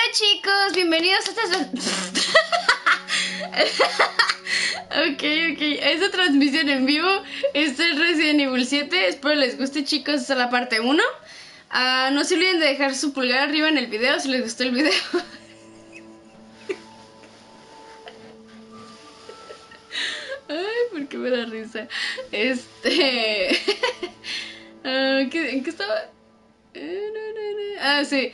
chicos, bienvenidos a a esta transmisión en vivo. Esto es Resident Evil 7, espero les guste chicos, esta es la parte 1. No se olviden de dejar su pulgar arriba en el video si les gustó el video. Ay, ¿por qué me da risa? ¿En qué estaba? Sí.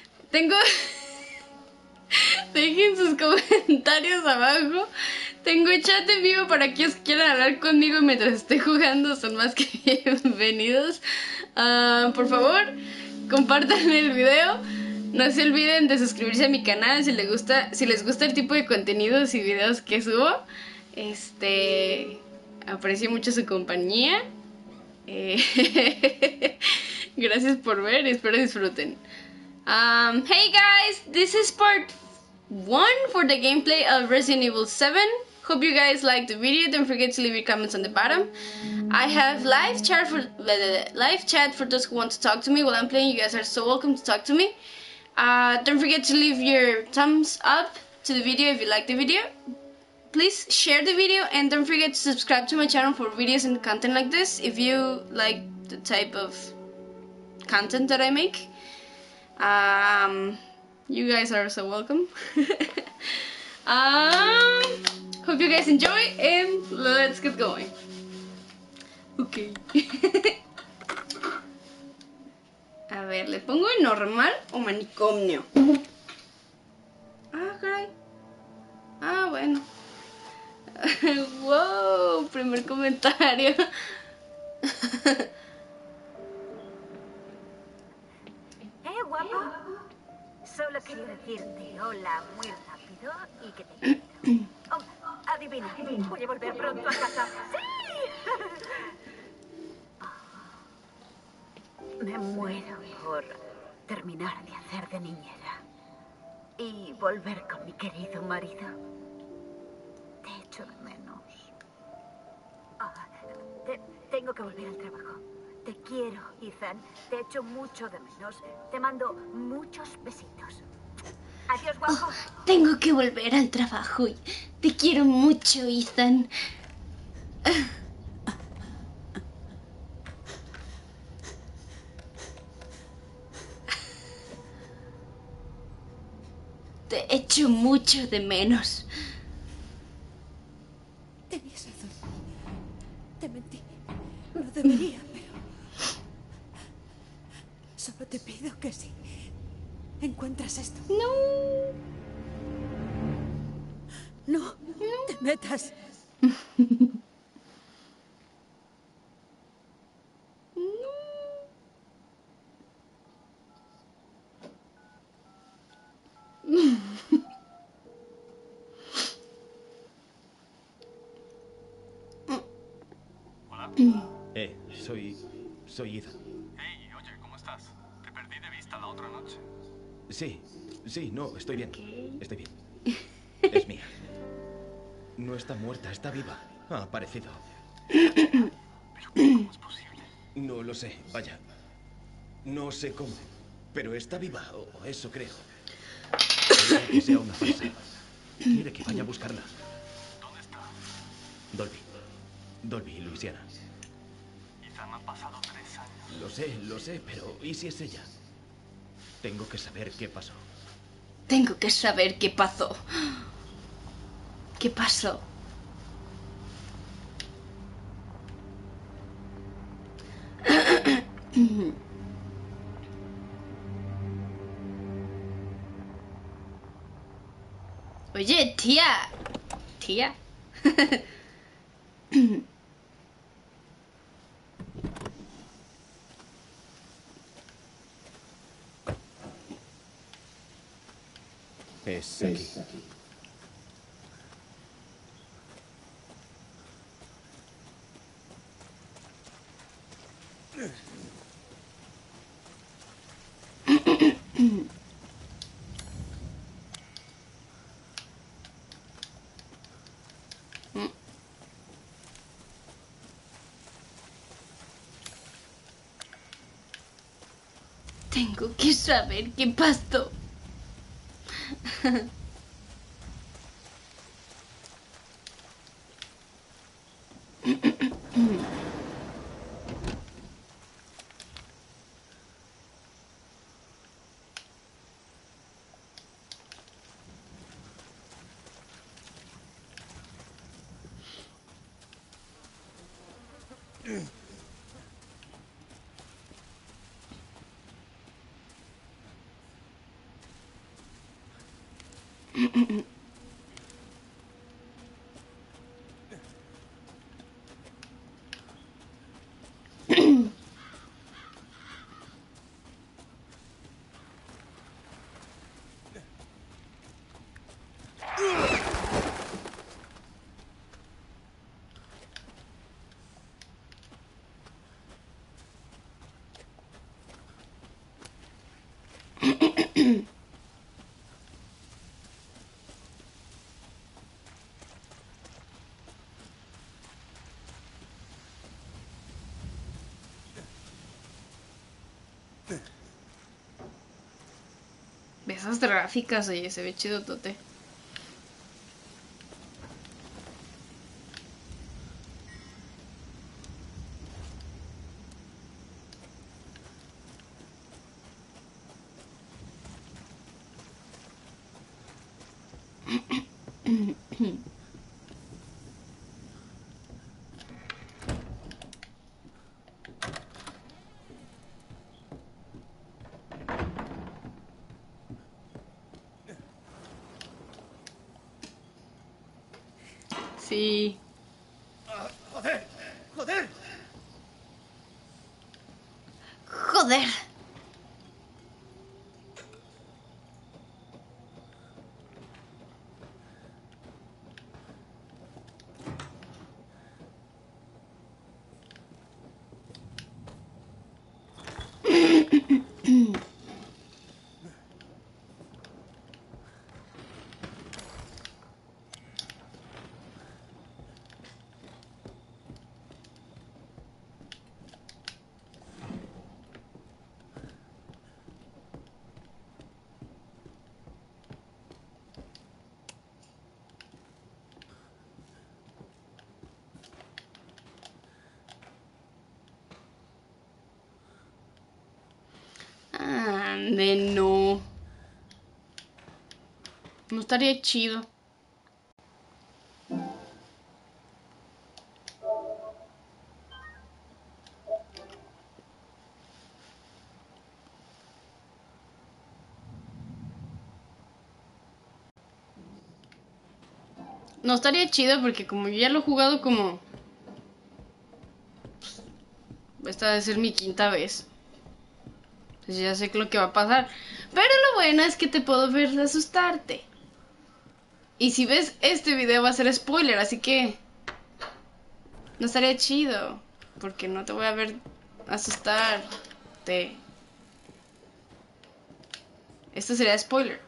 Dejen sus comentarios abajo. Tengo chat en vivo para aquellos que quieran hablar conmigo mientras esté jugando. Son más que bienvenidos. Por favor, compartan el video. No se olviden de suscribirse a mi canal si les gusta el tipo de contenidos y videos que subo. Aprecio mucho su compañía. Gracias por ver, espero disfruten. Hey guys, this is part 1 for the gameplay of Resident Evil 7. Hope you guys liked the video. Don't forget to leave your comments on the bottom. I have live chat for those who want to talk to me while I'm playing. You guys are so welcome to talk to me. Don't forget to leave your thumbs up to the video if you like the video. Please share the video and don't forget to subscribe to my channel for videos and content like this if you like the type of content that I make. You guys are so welcome. Hope you guys enjoy and let's get going. Okay. A ver, ¿le pongo en normal o manicomio? Caray. Bueno. Wow, primer comentario. Guapo. Solo quería decirte hola muy rápido y que te quiero. Adivina, voy a volver pronto a casa. ¡Sí! Me muero por terminar de hacer de niñera y volver con mi querido marido. Te echo de menos. Tengo que volver al trabajo. Te quiero, Ethan. Te echo mucho de menos. Te mando muchos besitos. Adiós, guapo. Tengo que volver al trabajo. Te quiero mucho, Ethan. Te echo mucho de menos. Tenías razón. Te mentí. No debería, pero... Solo te pido que si encuentras esto... No te metas. Hola. Soy Ethan. Hey, oye, ¿cómo estás? Te perdí de vista la otra noche. Sí, no, estoy bien. Estoy bien. Es mía. No está muerta, está viva. Ha aparecido. ¿Pero cómo es posible? No lo sé, vaya. No sé cómo, pero está viva, o eso creo. Quiere que sea una farsa. Quiere que vaya a buscarla. ¿Dónde está? Dolby, Luisiana. Ethan, han pasado 3 años. Lo sé, pero ¿y si es ella? Tengo que saber qué pasó. Tengo que saber qué pasó. ¿Qué pasó? Oye, tía. Es aquí. Tengo que saber qué pasó. Ve esas gráficas, oye, se ve chido tote. Sí. ¡Joder! ¡Joder! Joder. Ande, no. No estaría chido. No estaría chido porque como yo ya lo he jugado como... Esta debe ser mi quinta vez. Entonces ya sé lo que va a pasar. Pero lo bueno es que te puedo ver asustarte. Y si ves este video va a ser spoiler, así que... No estaría chido. Porque no te voy a ver asustarte. Esto sería spoiler.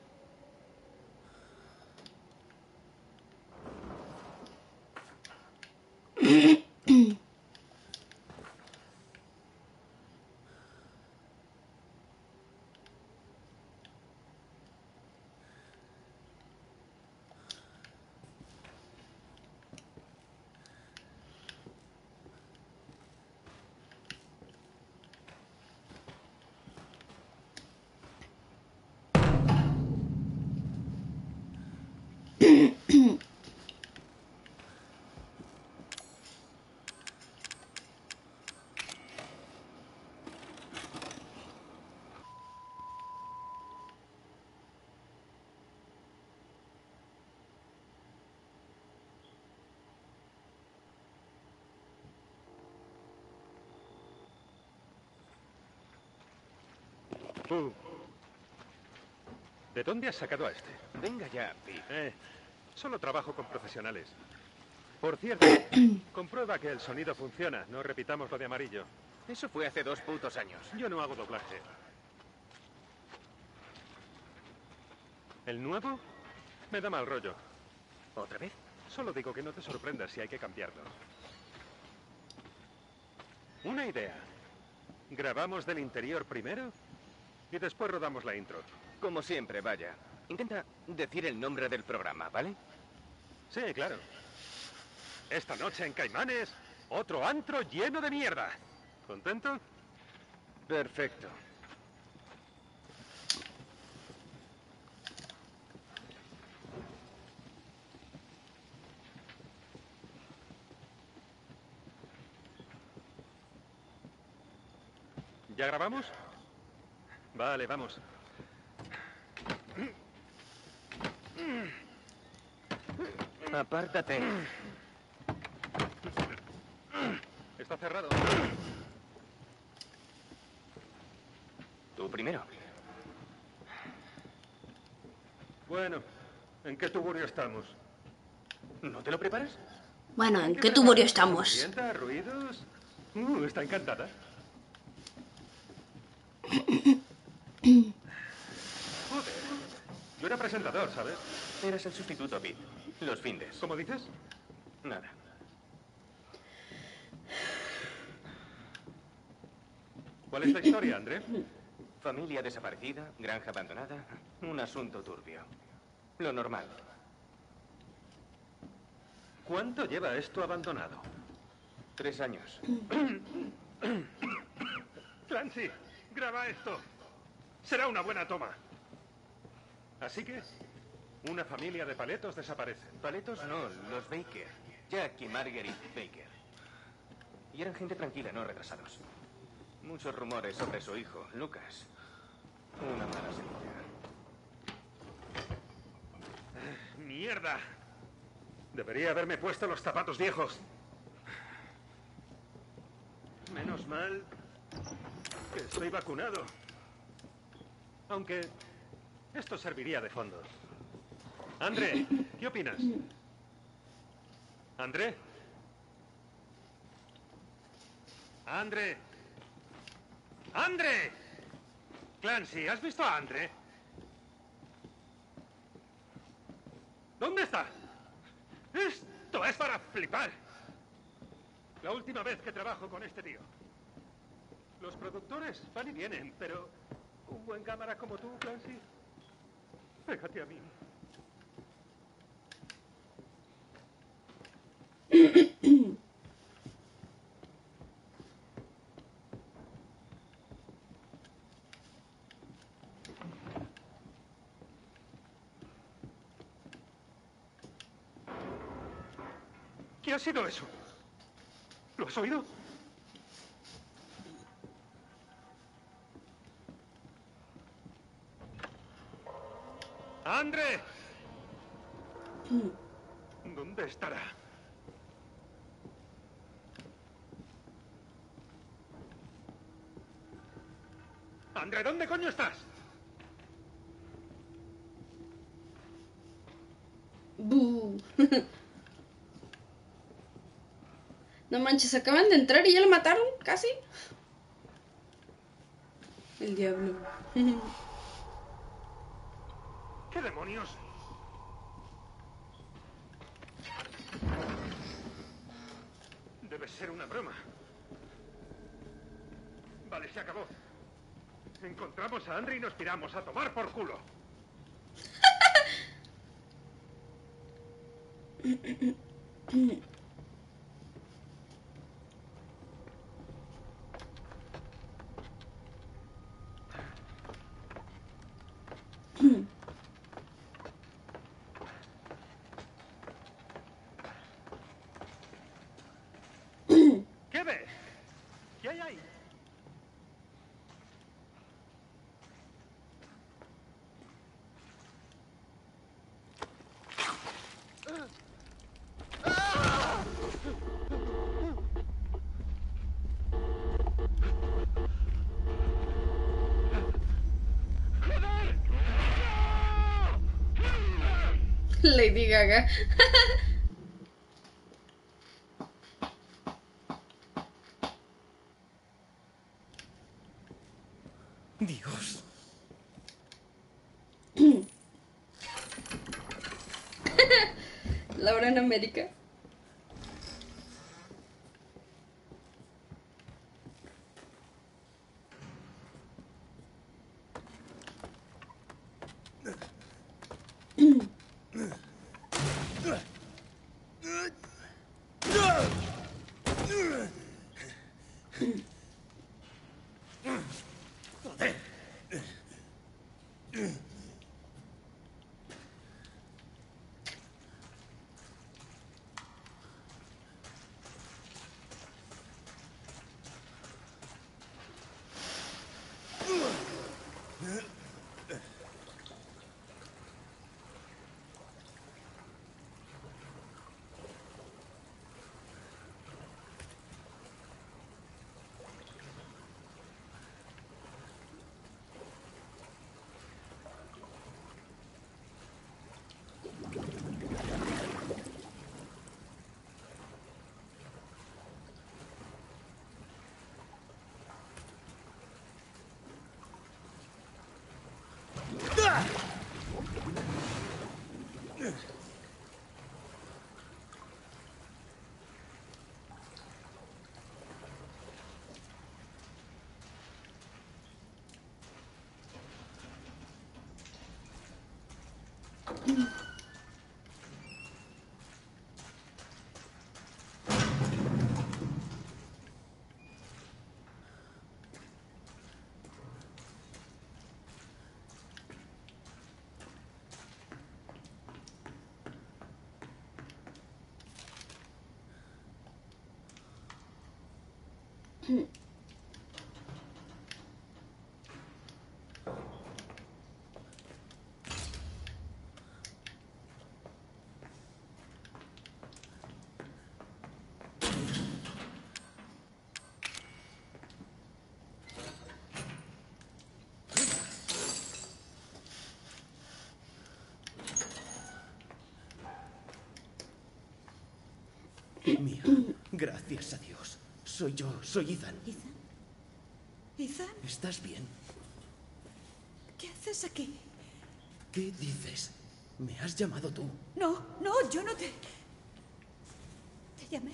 ¿De dónde has sacado a este? Venga ya, Pete. Solo trabajo con profesionales. Por cierto, comprueba que el sonido funciona. No repitamos lo de amarillo. Eso fue hace 2 putos años. Yo no hago doblaje. ¿El nuevo? Me da mal rollo. ¿Otra vez? Solo digo que no te sorprendas si hay que cambiarlo. Una idea. ¿Grabamos del interior primero y después rodamos la intro. Como siempre, vaya. Intenta decir el nombre del programa, ¿vale? Sí, claro. Esta noche en Caimanes, otro antro lleno de mierda. ¿Contento? Perfecto. ¿Ya grabamos? Vale, vamos. Apártate. Está cerrado. Tú primero. Bueno, ¿en qué tuburio estamos? ¿No te lo preparas? Bueno, ¿en qué tuburio estamos? ¿Ambienta, ruidos? Está encantada. Joder, yo era presentador, ¿sabes? Eres el sustituto, Pete. Los findes. ¿Cómo dices? Nada. ¿Cuál es la historia, André? Familia desaparecida, granja abandonada, un asunto turbio. Lo normal. ¿Cuánto lleva esto abandonado? 3 años. Clancy, graba esto. Será una buena toma. Así que, una familia de paletos desaparece. ¿Paletos? No, los Baker. Jack y Marguerite Baker. Y eran gente tranquila, no retrasados. Muchos rumores sobre su hijo, Lucas. Una mala semilla. ¡Mierda! Debería haberme puesto los zapatos viejos. Menos mal que estoy vacunado. Aunque esto serviría de fondo. André, ¿qué opinas? ¿André? ¡André! ¡André! Clancy, ¿has visto a André? ¿Dónde está? Esto es para flipar. La última vez que trabajo con este tío. Los productores van y vienen, pero un buen cámara como tú, Clancy, pégate a mí. ¿Qué ha sido eso? ¿Lo has oído? ¡André! ¿Dónde estará? ¡André, ¿dónde coño estás? Buh. No manches, acaban de entrar y ya lo mataron, casi. El diablo. ¿Qué demonios? Debe ser una broma. Vale, se acabó. Encontramos a André y nos piramos a tomar por culo. ¿Qué ves? ¿Qué hay ahí? Lady Gaga. Dios. Laura en América. Mía, gracias a Dios. Soy yo, soy Ethan. ¿Ethan? ¿Ethan? ¿Estás bien? ¿Qué haces aquí? ¿Qué dices? Me has llamado tú. No, yo no te... Te llamé.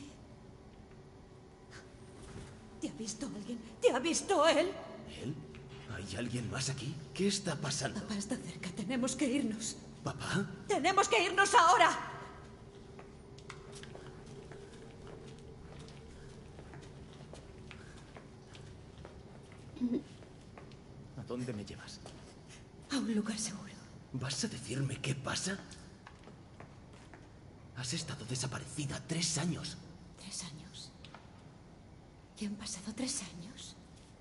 ¿Te ha visto alguien? ¿Te ha visto él? ¿Él? ¿Hay alguien más aquí? ¿Qué está pasando? Papá está cerca, tenemos que irnos. ¿Papá? ¡Tenemos que irnos ahora! ¿A dónde me llevas? A un lugar seguro. ¿Vas a decirme qué pasa? Has estado desaparecida 3 años. 3 años. ¿Ya han pasado 3 años?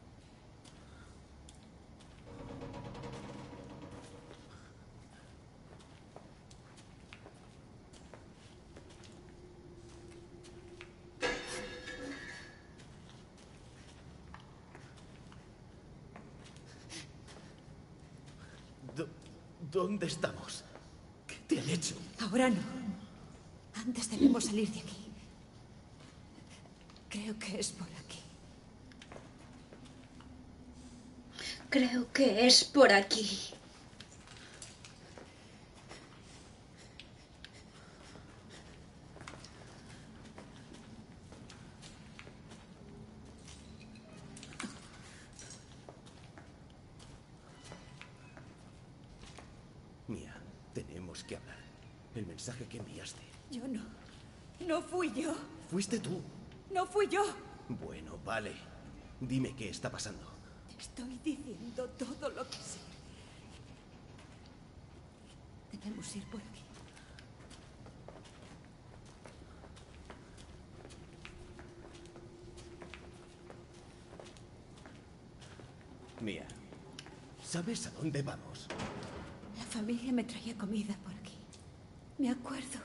¿Dónde estamos? ¿Qué te han hecho? Ahora no. Antes debemos salir de aquí. Creo que es por aquí. Creo que es por aquí. Mía, tenemos que hablar. El mensaje que enviaste. Yo no. No fui yo. ¿Fuiste tú? No fui yo. Bueno, vale. Dime qué está pasando. Te estoy diciendo todo lo que sé. Debemos ir por aquí. Mía, ¿sabes a dónde vamos? La familia me traía comida por aquí. Me acuerdo.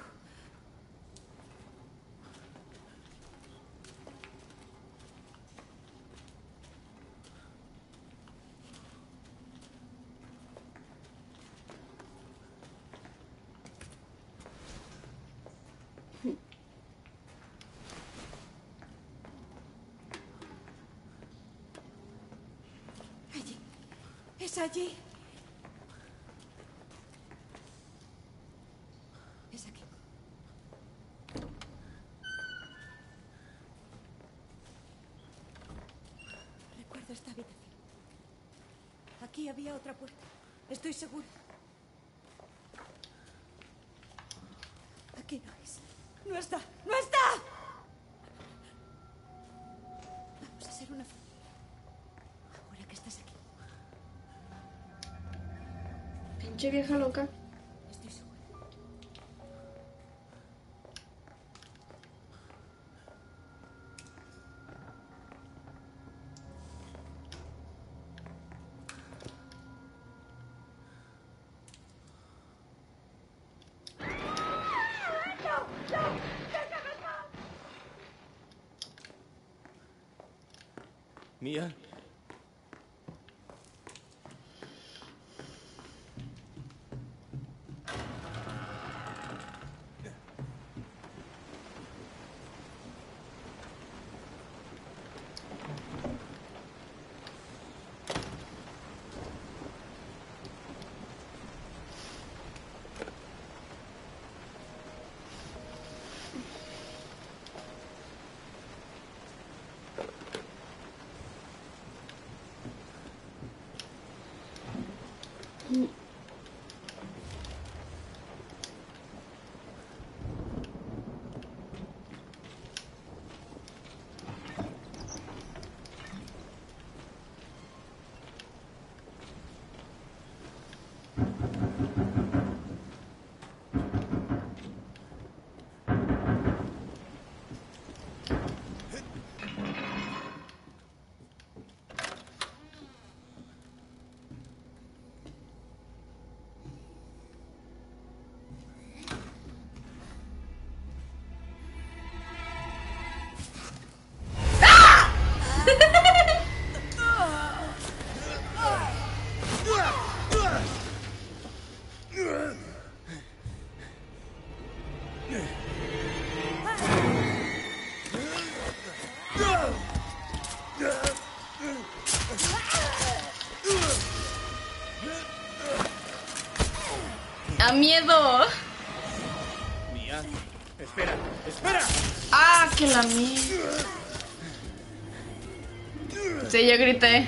Allí. Es allí. Es aquí. Recuerdo esta habitación. Aquí había otra puerta. Estoy segura. Aquí no es. ¡No está! ¡No está! Vamos a ser una familia. Ahora que estás aquí. Pinche vieja loca. Estoy segura. Mía. ¡A miedo! Mía. Espera, espera. ¡Ah, que la mierda! Sí, yo grité.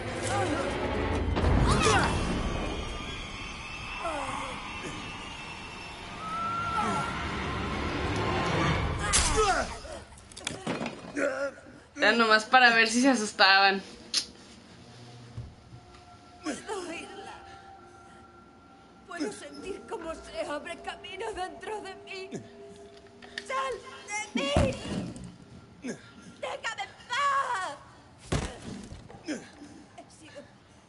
Era nomás para ver si se asustaban. Puedo oírla. Puedo sentir cómo se abre camino dentro de mí. ¡Sal de mí! ¡Déjame en paz! He sido...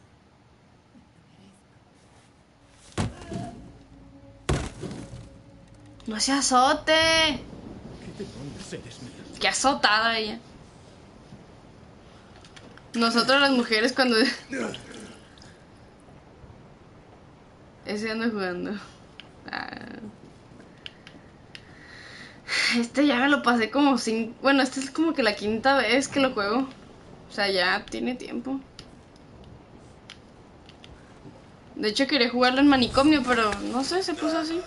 ¡No se azote! ¿Qué demonios eres, Mía? ¡Qué azotada ella! Nosotros las mujeres cuando... Ese anda jugando. Ah. Este ya me lo pasé como 5... Bueno, esta es como que la quinta vez que lo juego. O sea, ya tiene tiempo. De hecho quería jugarlo en manicomio, pero no sé, se puso así.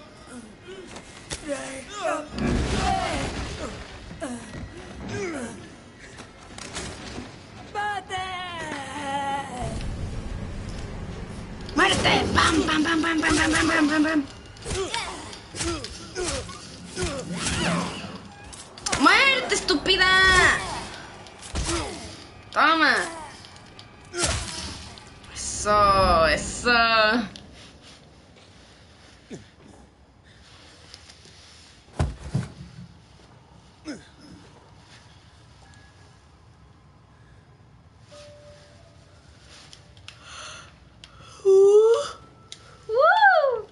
¡Muerte! ¡Pam, pam, pam, pam, pam, pam, pam, pam, pam, pam! ¡Muerte, estúpida! ¡Toma! Eso, eso. Woo!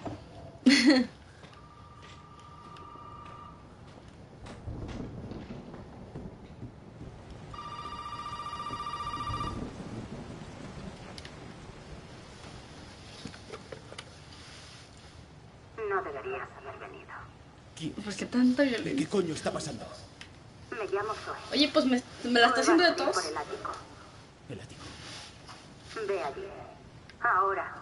No deberías haber venido. ¿Quién? ¿Por qué tanta ¿Qué violencia? coño está pasando? Me llamo Zoe. Oye, pues me la está haciendo de Puedo tos. por el ático. El ático. Ve allí. Ahora.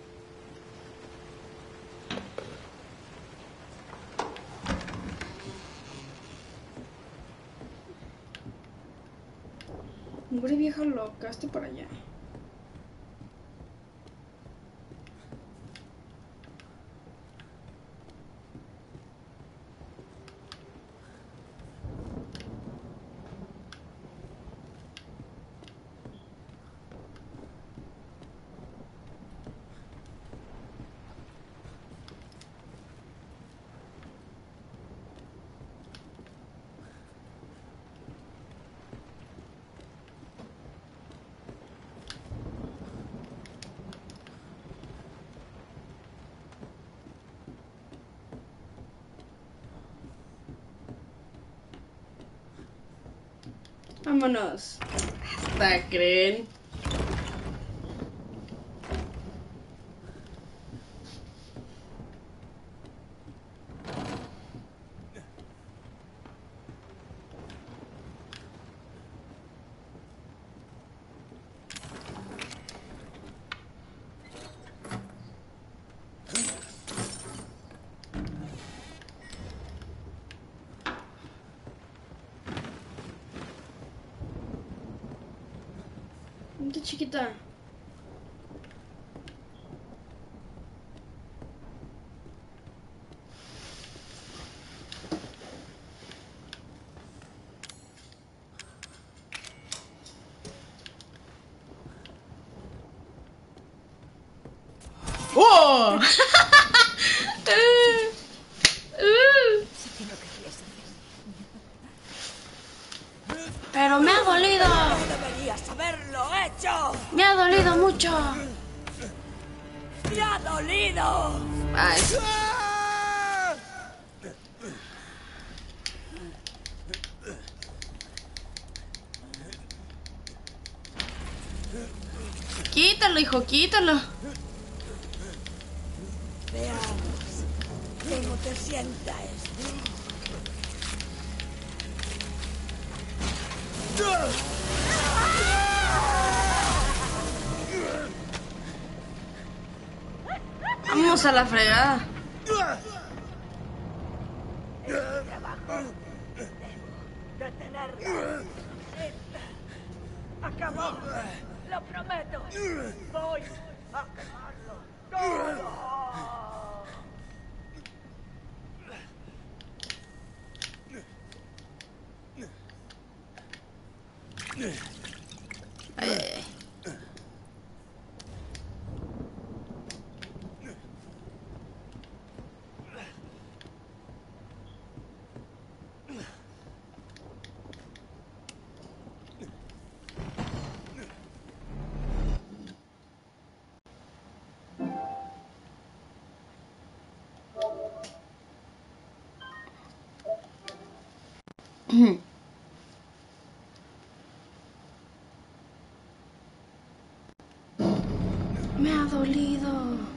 Hombre, vieja loca, hazte para allá. Vámonos. ¿Hasta creen? Vente, chiquita. ¡Oh! Sí que no querías hacer. Pero me ha dolido. ¡No deberías haberlo hecho! Me ha dolido mucho. ¡Me ha dolido! Ay. Quítalo, hijo, quítalo. Veamos cómo te sienta esto. Vamos a la fregada. Detenerla. Acabó. Lo prometo. Voy a quemarlo todo. Ay, ay, ay. Me ha dolido.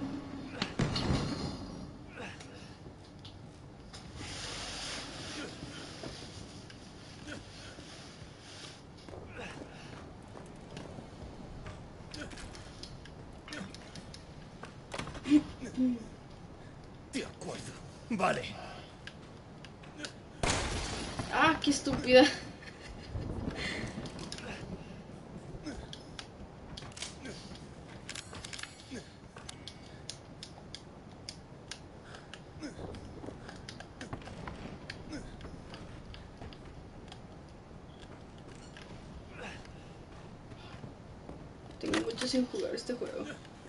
De acuerdo. Vale. Ah, qué estúpida. Tengo mucho sin jugar este juego.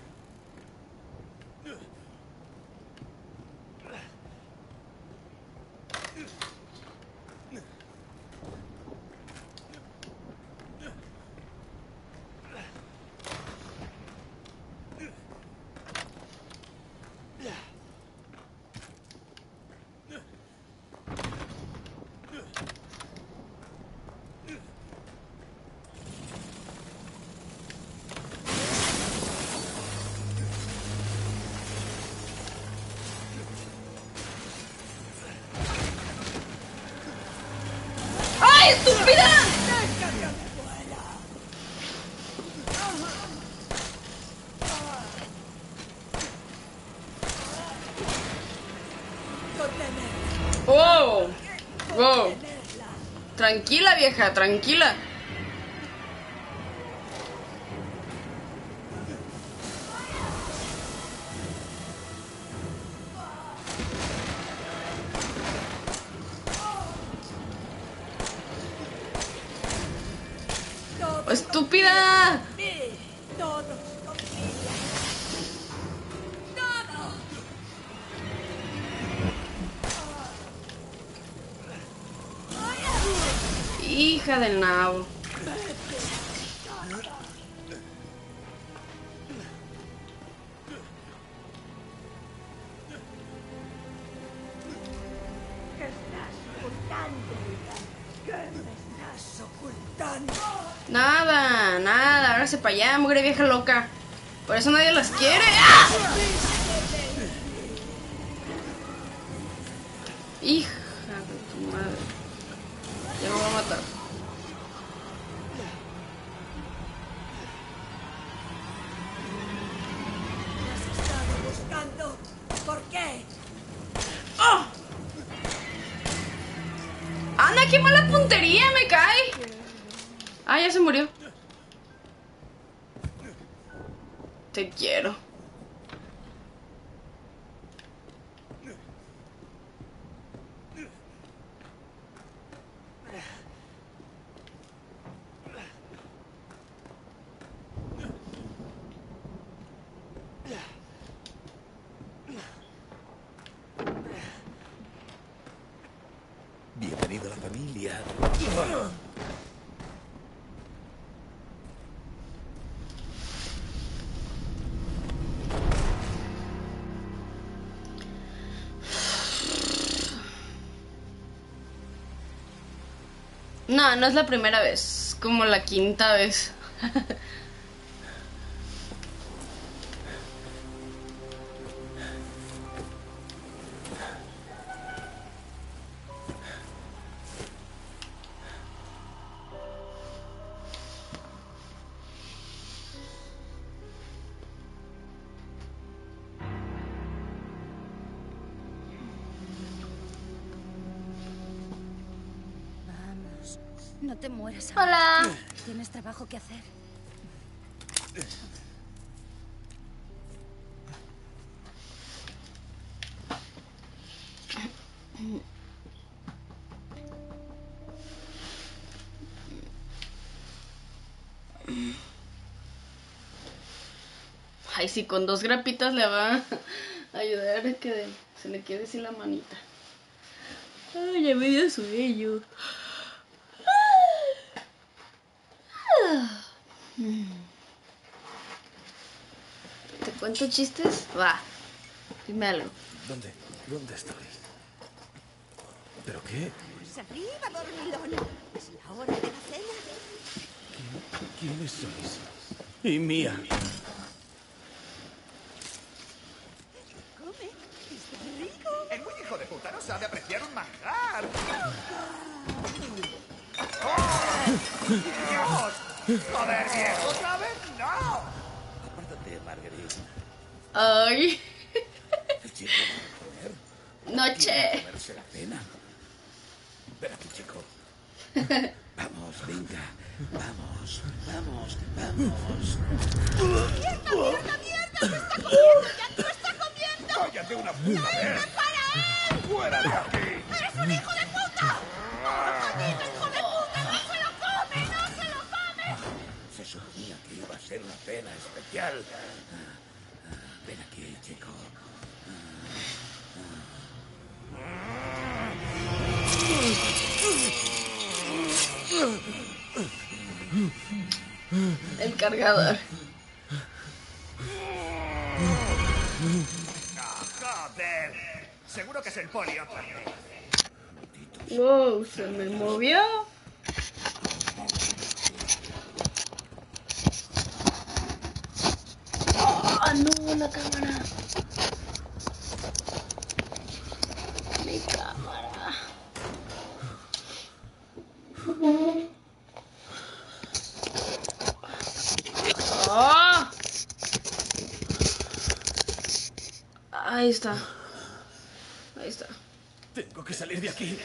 ¡Ay, estúpida! ¡Oh! ¡Wow! Tranquila, vieja, tranquila. ¡Estúpida! Todo confía. Todo. Hija del nabo. ¿Qué estás ocultando? ¿Qué me estás ocultando? Nada, nada, hágase para allá, mugre vieja loca. Por eso nadie las quiere. ¡Ah! Hija de tu madre. Ya me voy a matar. ¿Me has estado buscando? ¿Por qué? ¡Oh! ¡Anda, qué mala puntería! ¡Me cae! Ah, ya se murió. Te quiero. Bienvenido a la familia. No, no es la primera vez. Como la quinta vez. Vamos, no te mueras. Hola. Tienes trabajo que hacer. Ay, sí, con 2 grapitas le va a ayudar a que se le quede sin la manita. Ay, ya me dio sueño. ¿Te cuento chistes? Va, dime algo. ¿Dónde estoy? ¿Pero qué? Pues arriba, dormilón. Es la hora de la cena. ¿Quiénes sois? Y Mía. Come, está rico. El muy hijo de puta no sabe apreciar un manjar. ¡Oh! ¡Dios! ¡Joder, viejo! ¿Otra vez? ¡No! Apártate, Marguerite. Ay, El chico va a comer. noche. Comerse la cena. Ven aquí, chico. Vamos, venga. Vamos, vamos, vamos. ¡Mierda, mierda, mierda! ¡Te está comiendo! ¡Ya te lo está comiendo! ¡Cállate una puta vez! ¡Para él! ¡Fuera de aquí! ¡Eres un hijo de puta! ¡Maldito hijo de puta! ¡No se lo come! ¡No se lo come! Se suponía que iba a ser una cena especial. Ven aquí, chico. El cargador. ¡Joder! Seguro que es el poli otra vez. Wow, se me movió. Ah, no, la cámara. Mi cámara. ¡Oh! Ahí está. Ahí está. Tengo que salir de aquí.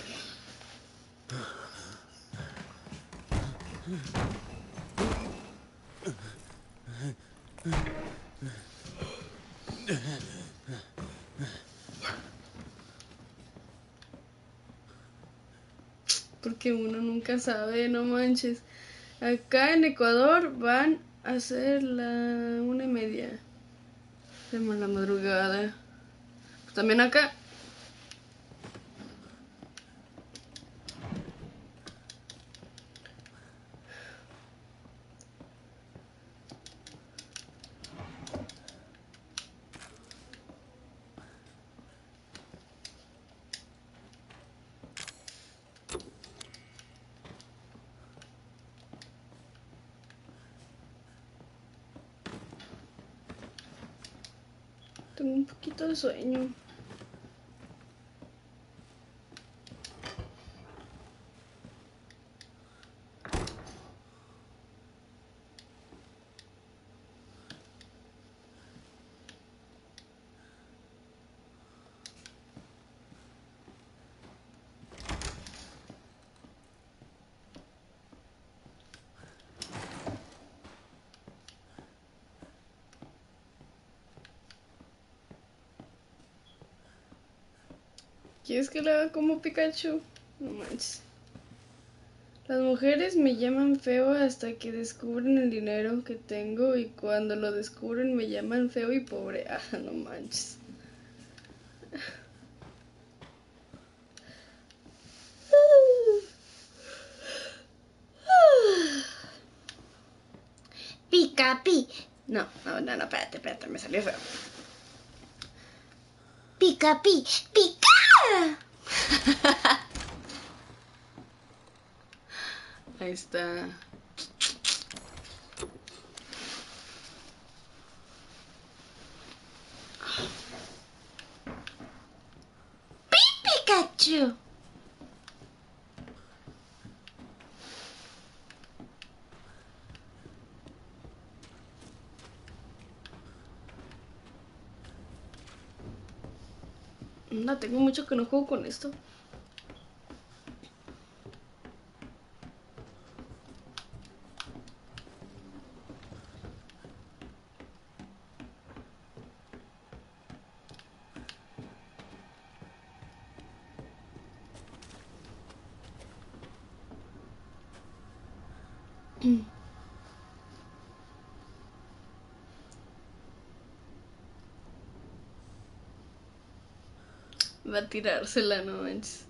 Porque uno nunca sabe, no manches. Acá en Ecuador van a ser la 1:30 de la madrugada. Pues también acá. Tengo un poquito de sueño. ¿Quieres que le haga como Pikachu? No manches. Las mujeres me llaman feo hasta que descubren el dinero que tengo y cuando lo descubren me llaman feo y pobre. Ah, no manches. Pica, pi. No, espérate, me salió feo. Pica, pi, pica. Ahí está. Pikachu. No, tengo mucho que no juego con esto. Va a tirársela, no manches.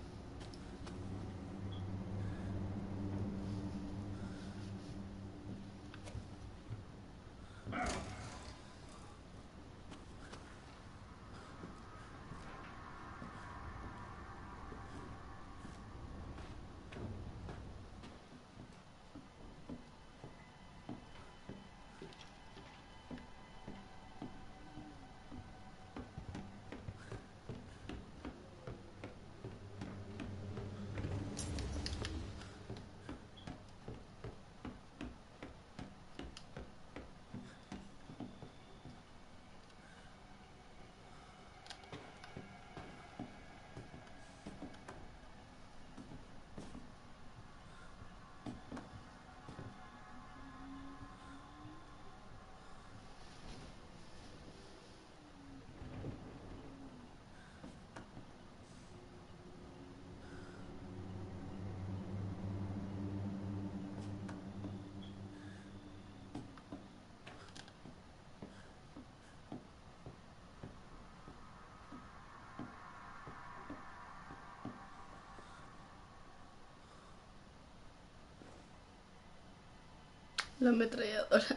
La ametralladora.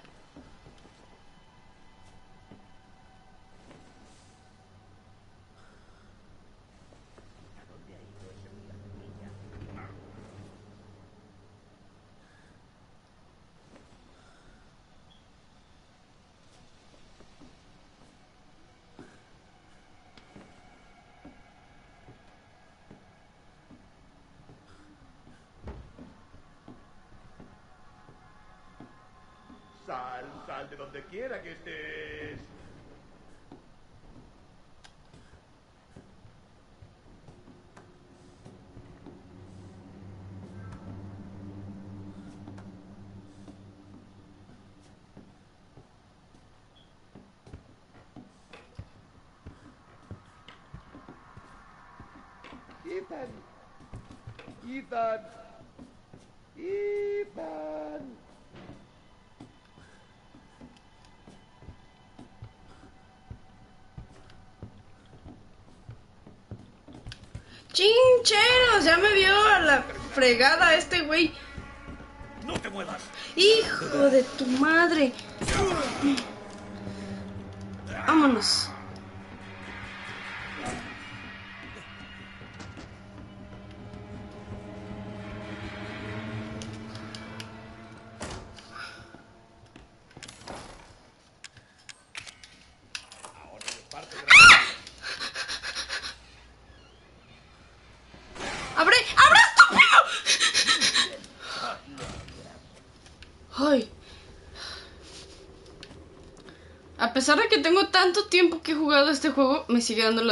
Sal de donde quiera que estés. Ethan. Ethan. Ethan. ¡Chincheros! Ya me vio a la fregada este güey. ¡No te muevas! ¡Hijo de tu madre! Vámonos. pesar de que tengo tanto tiempo que he jugado este juego, me sigue dando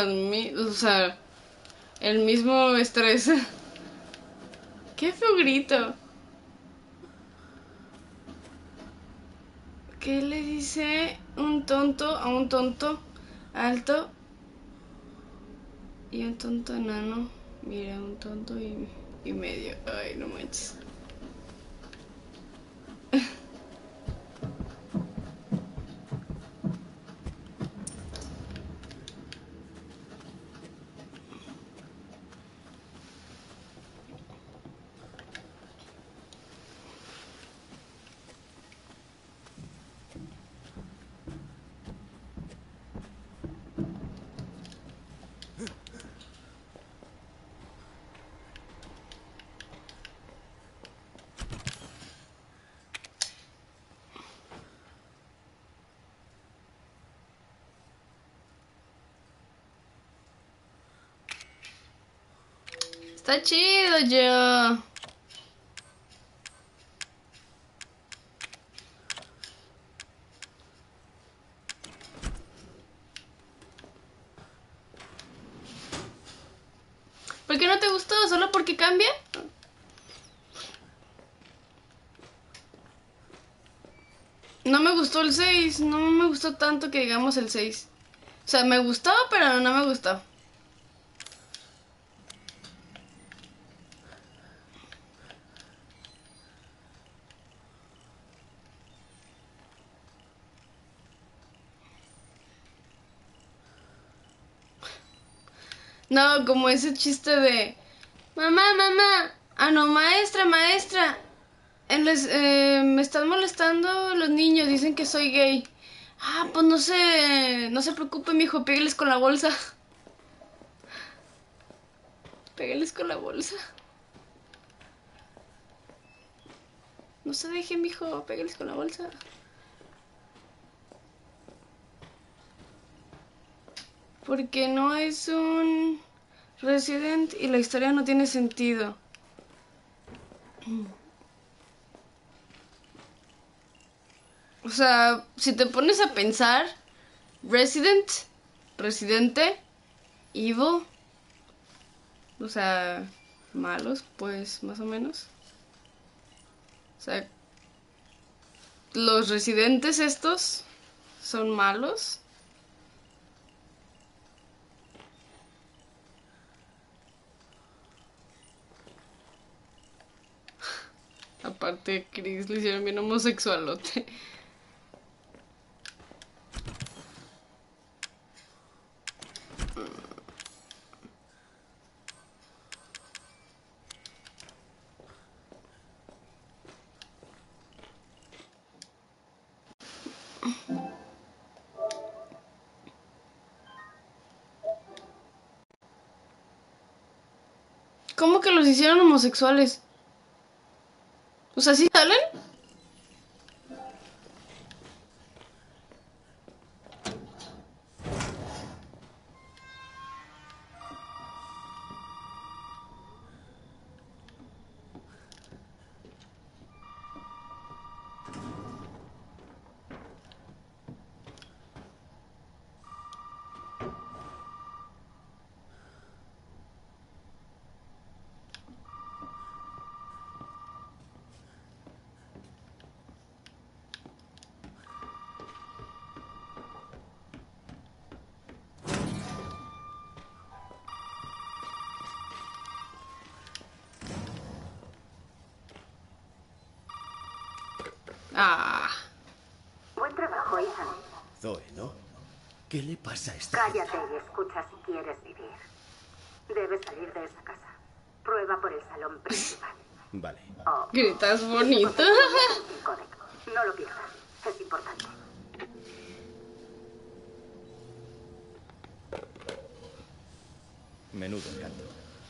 el mismo estrés. Qué feo grito. ¿Qué le dice un tonto a un tonto alto y un tonto enano? Mira, un tonto y medio. Ay, no manches. Está chido, yo. ¿Por qué no te gustó? ¿Solo porque cambia? No me gustó el 6. No me gustó tanto que digamos el 6. O sea, me gustó, pero no me gustó. No, como ese chiste de... Mamá, mamá. Ah, no, maestra, maestra. Me están molestando los niños, dicen que soy gay. Ah, pues no se preocupe, mijo, pégueles con la bolsa. Pégueles con la bolsa. No se deje, mijo, pégueles con la bolsa. Porque no es un Resident y la historia no tiene sentido. O sea, si te pones a pensar, Residente, Evil, o sea, malos, pues, más o menos. O sea, los residentes estos son malos. Aparte, Chris le hicieron bien homosexualote. ¿Cómo que los hicieron homosexuales? O sea, ¿sí salen? Ah. Buen trabajo, Ethan. Zoe, ¿no? ¿Qué le pasa a esta Cállate gente? y escucha si quieres vivir. Debes salir de esa casa. Prueba por el salón principal. Vale. Oh, Gritas bonito. el código. No lo pierdas. Es importante. Menudo encanto.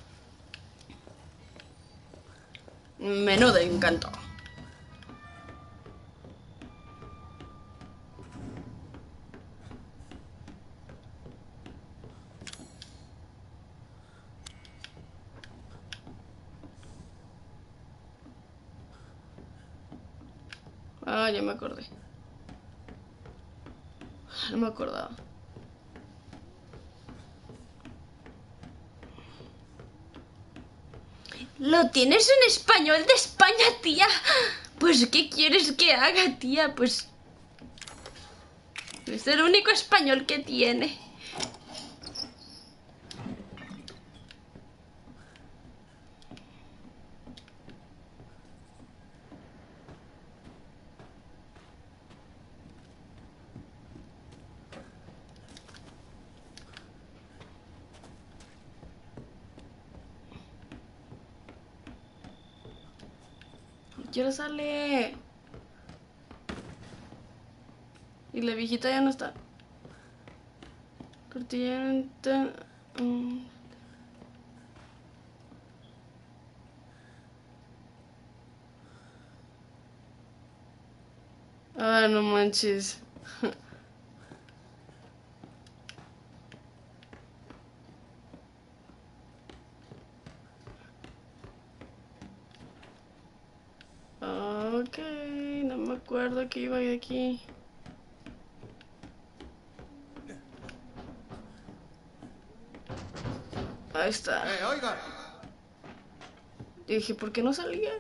Menudo encanto. Ah, ya me acordé. No me acordaba. Lo tienes en español de España, tía. Pues, ¿qué quieres que haga, tía? Pues... es el único español que tiene. ¿Qué sale? Y la viejita ya no está. Tortilla no está... Ah, no manches. Ok, no me acuerdo que iba de aquí. Ahí está. Oiga. Dije, ¿por qué no salía?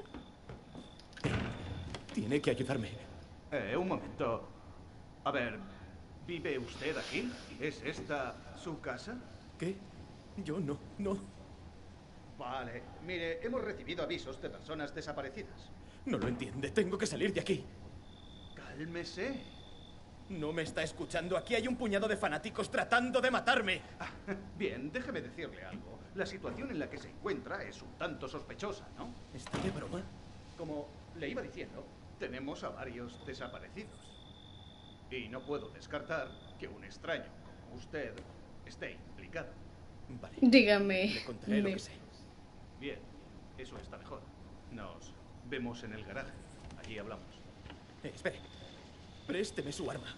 Tiene que ayudarme. Un momento. A ver, ¿vive usted aquí? ¿Es esta su casa? ¿Qué? Yo no. Vale. Mire, hemos recibido avisos de personas desaparecidas. No lo entiende. Tengo que salir de aquí. Cálmese. No me está escuchando. Aquí hay un puñado de fanáticos tratando de matarme. Bien, déjeme decirle algo. La situación en la que se encuentra es un tanto sospechosa, ¿no? ¿Está de broma? Como le iba diciendo, tenemos a varios desaparecidos. Y no puedo descartar que un extraño como usted esté implicado. Vale. Dígame. Le contaré lo que sé. Bien, eso está mejor. Nos vemos en el garaje. Allí hablamos. Espere. Présteme su arma.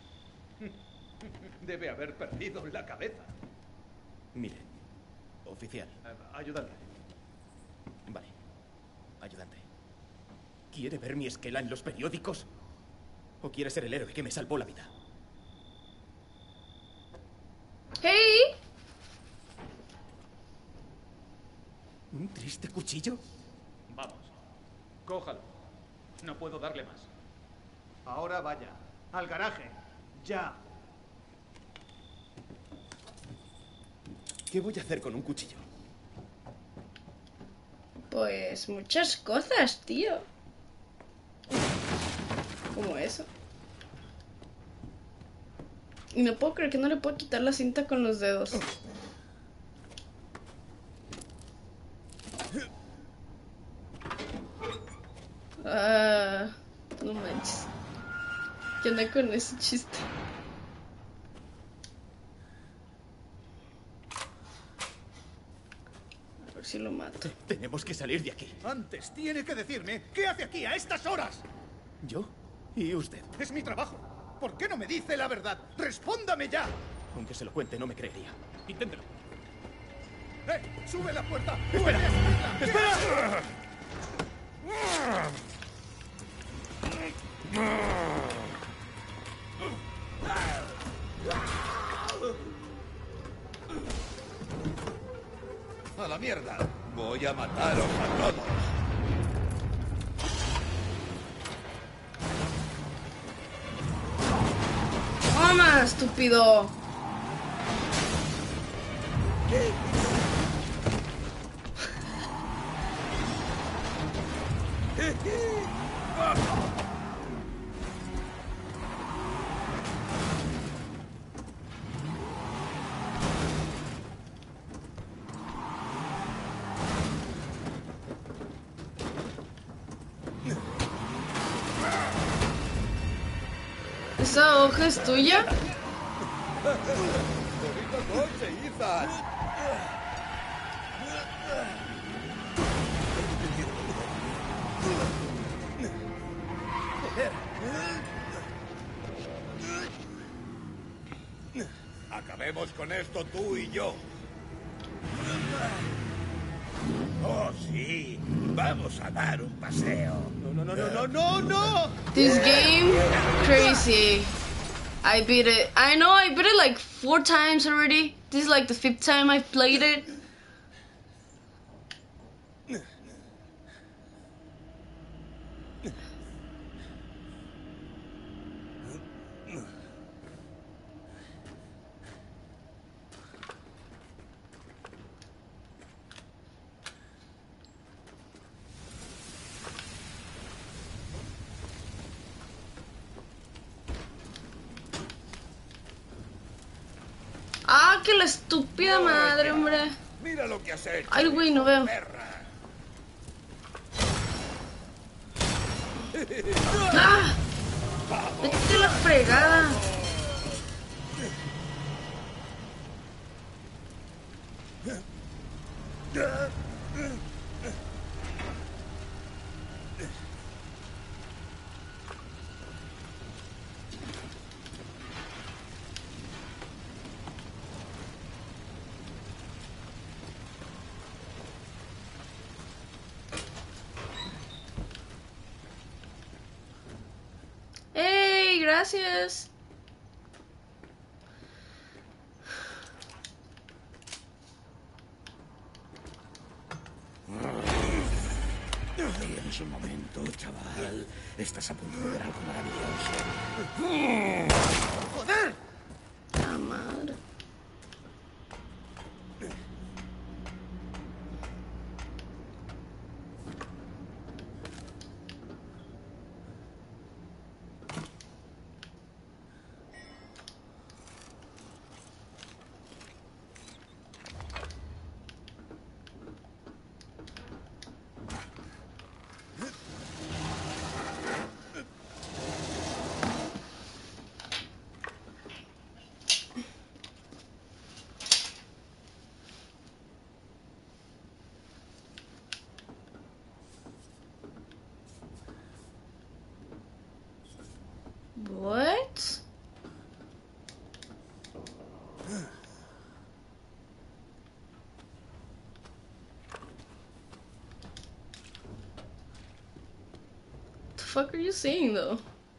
Debe haber perdido la cabeza. Mire, oficial. Ayudante. Vale. Ayudante. ¿Quiere ver mi esquela en los periódicos? ¿O quiere ser el héroe que me salvó la vida? ¡Hey! ¿Un triste cuchillo? Vamos. Cójalo. No puedo darle más. Ahora vaya. Al garaje. Ya. ¿Qué voy a hacer con un cuchillo? Pues muchas cosas, tío. Como eso. Y no puedo creer que no le puedo quitar la cinta con los dedos. Ah, no manches. ¿Qué onda con ese chiste? A ver si lo mato. Tenemos que salir de aquí. Antes tiene que decirme qué hace aquí a estas horas. ¿Yo? ¿Y usted? Es mi trabajo. ¿Por qué no me dice la verdad? ¡Respóndame ya! Aunque se lo cuente, no me creería. Inténtelo. ¡Sube la puerta! ¡Espera! ¡Espera! ¡A la mierda! Voy a mataros a todos. ¡Toma, estúpido! ¿Esa hoja es tuya? ¡Bonita noche, Ethan! Acabemos con esto tú y yo. Oh, sí. Vamos a dar un paseo. No. This game, crazy. I beat it. I know I beat it like 4 times already. This is like the 5th time I've played it. Ah, que la estúpida madre, hombre. Mira lo que has hecho. Ay, güey, no veo. ¡Ah! Vete a la fregada. ¡Ey! Gracias. En su momento, chaval. Estás a punto de ver algo maravilloso. ¡Joder! La madre. What? The fuck are you saying though?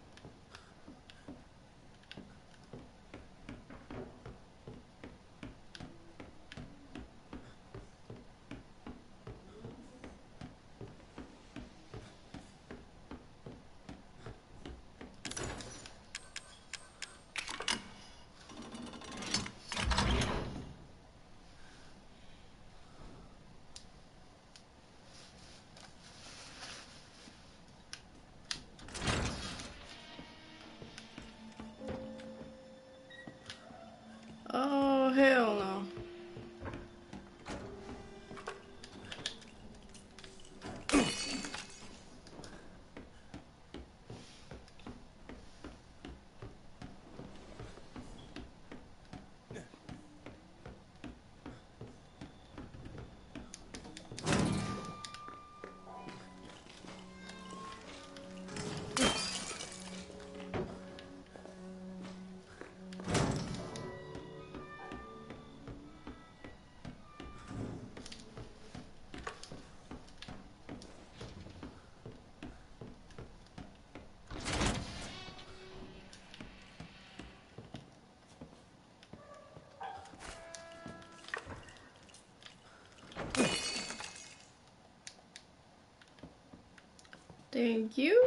Oh, hell no. Thank you.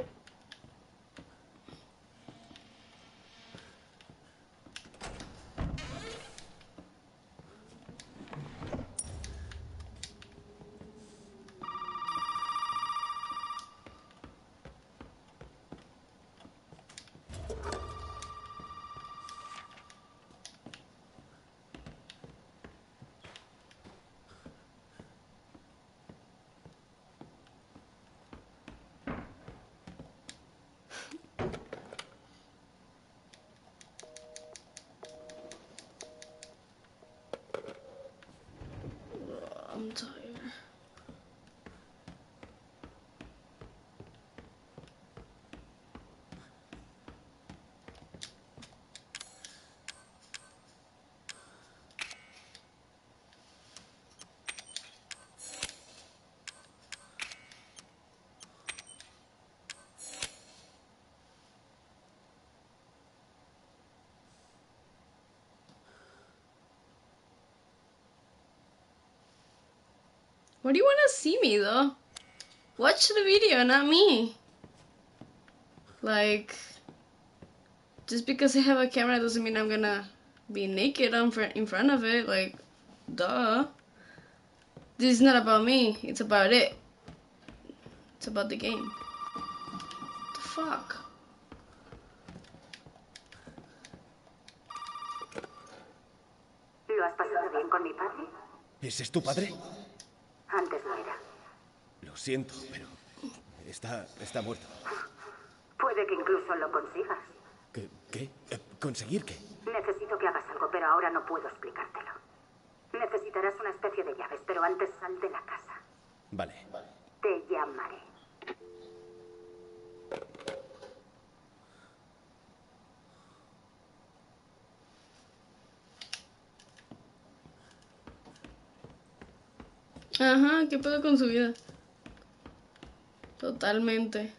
What do you want to see me though? Watch the video, not me. Like, just because I have a camera doesn't mean I'm gonna be naked in front of it. Like, duh. This is not about me. It's about it. It's about the game. What the fuck? ¿Lo has pasado bien con mi padre? ¿Ese es tu padre? Antes lo era. Lo siento, pero está muerto. Puede que incluso lo consigas. ¿Qué? ¿Conseguir qué? Necesito que hagas algo, pero ahora no puedo explicártelo. Necesitarás una especie de llaves, pero antes sal de la casa. Vale. Te llamaré. Ajá, ¿qué pedo con su vida? Totalmente.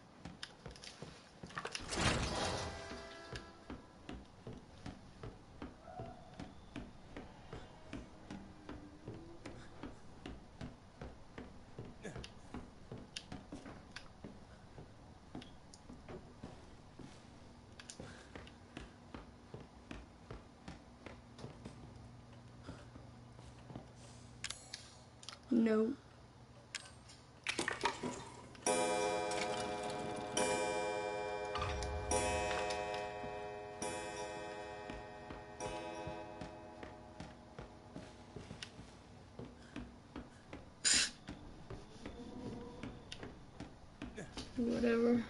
No. Whatever.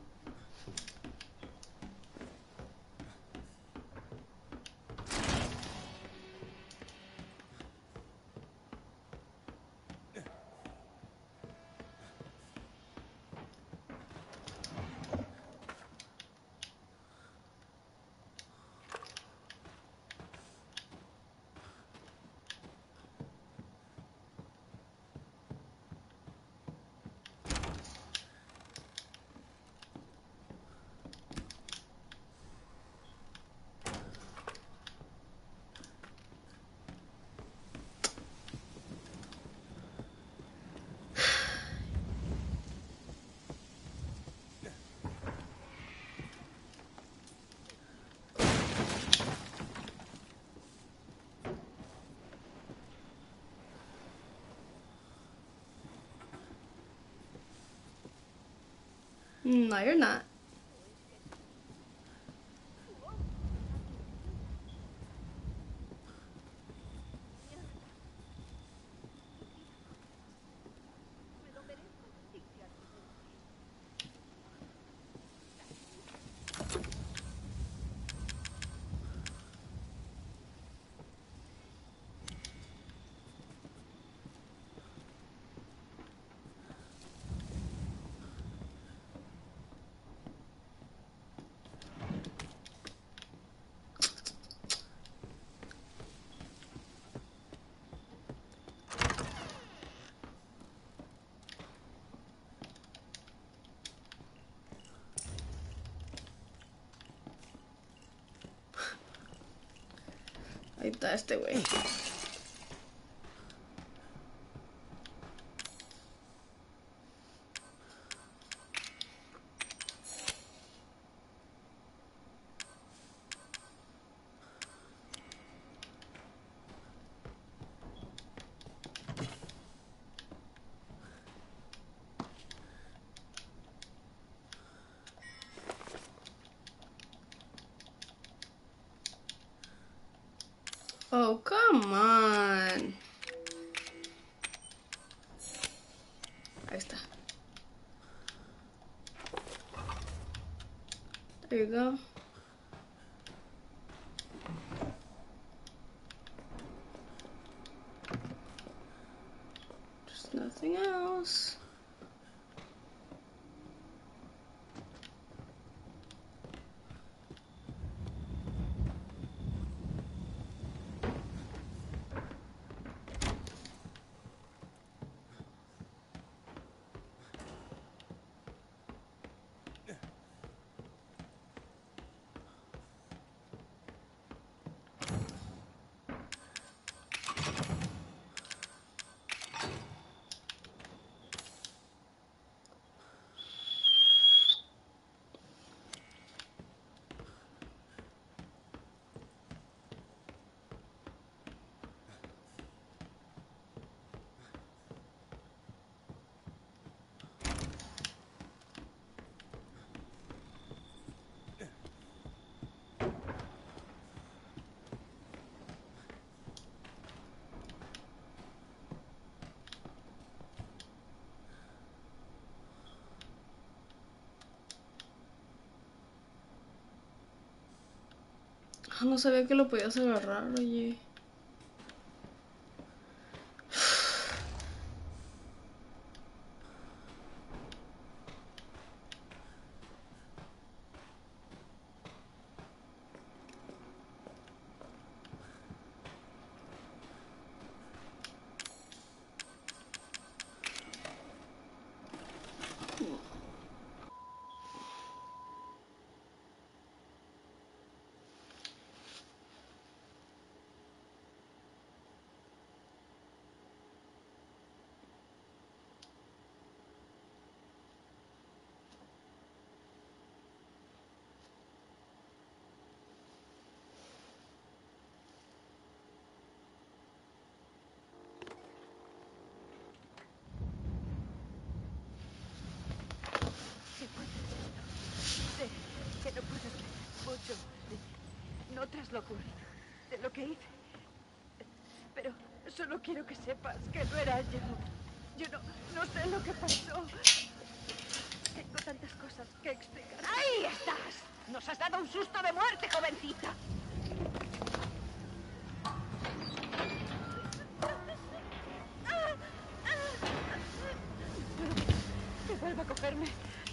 No, you're not. Ahí está este güey. Oh, come on. Ahí está. There you go. Just nothing else. No sabía que lo podías agarrar, oye. Sé que no puedes ver mucho de otras locuras de lo que hice. Pero solo quiero que sepas que no era yo. Yo no sé lo que pasó. Tengo tantas cosas que explicar. ¡Ahí estás! ¡Nos has dado un susto de muerte, jovencita! Que vuelva a cogerme.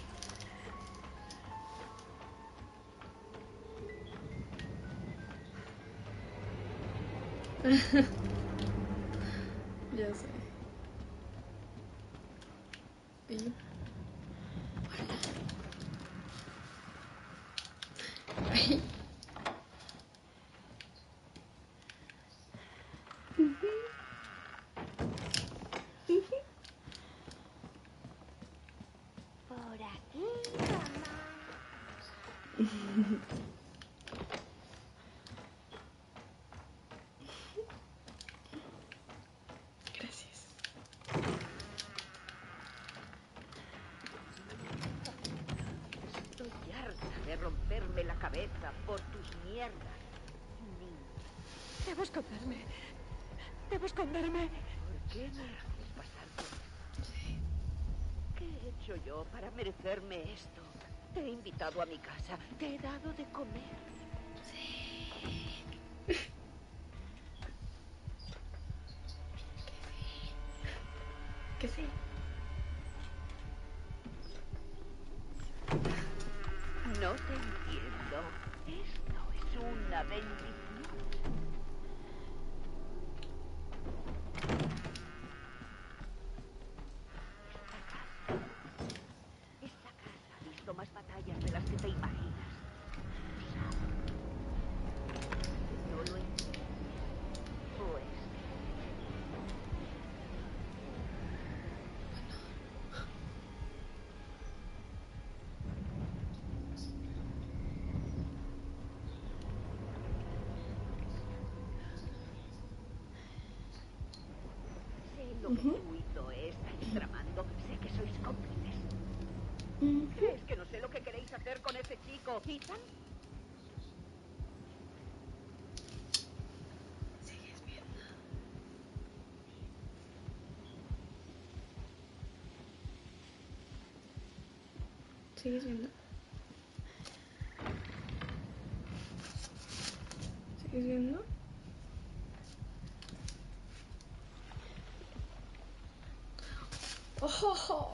Ya sé. ¿Y? Ay. Por aquí, mamá. Gracias. Estoy harta de romperme la cabeza por tus mierdas. Debo esconderme. Debo esconderme. ¿Por qué me haces pasar por esto? ¿Qué he hecho yo para merecerme esto? Te he invitado a mi casa. Te he dado de comer. Que sí. No te entiendo. Esto es una bendición. Esta casa ha visto más batallas de las que te imaginas. No lo entiendo. Pues sé lo que tú y Zoe estáis tramando. Sé que sois cómplices. ¿Crees que no sé lo que queréis hacer con ese chico, Ethan? Sigues viendo. ¿Sigues viendo? ¿Sigues viendo? ¡Oh!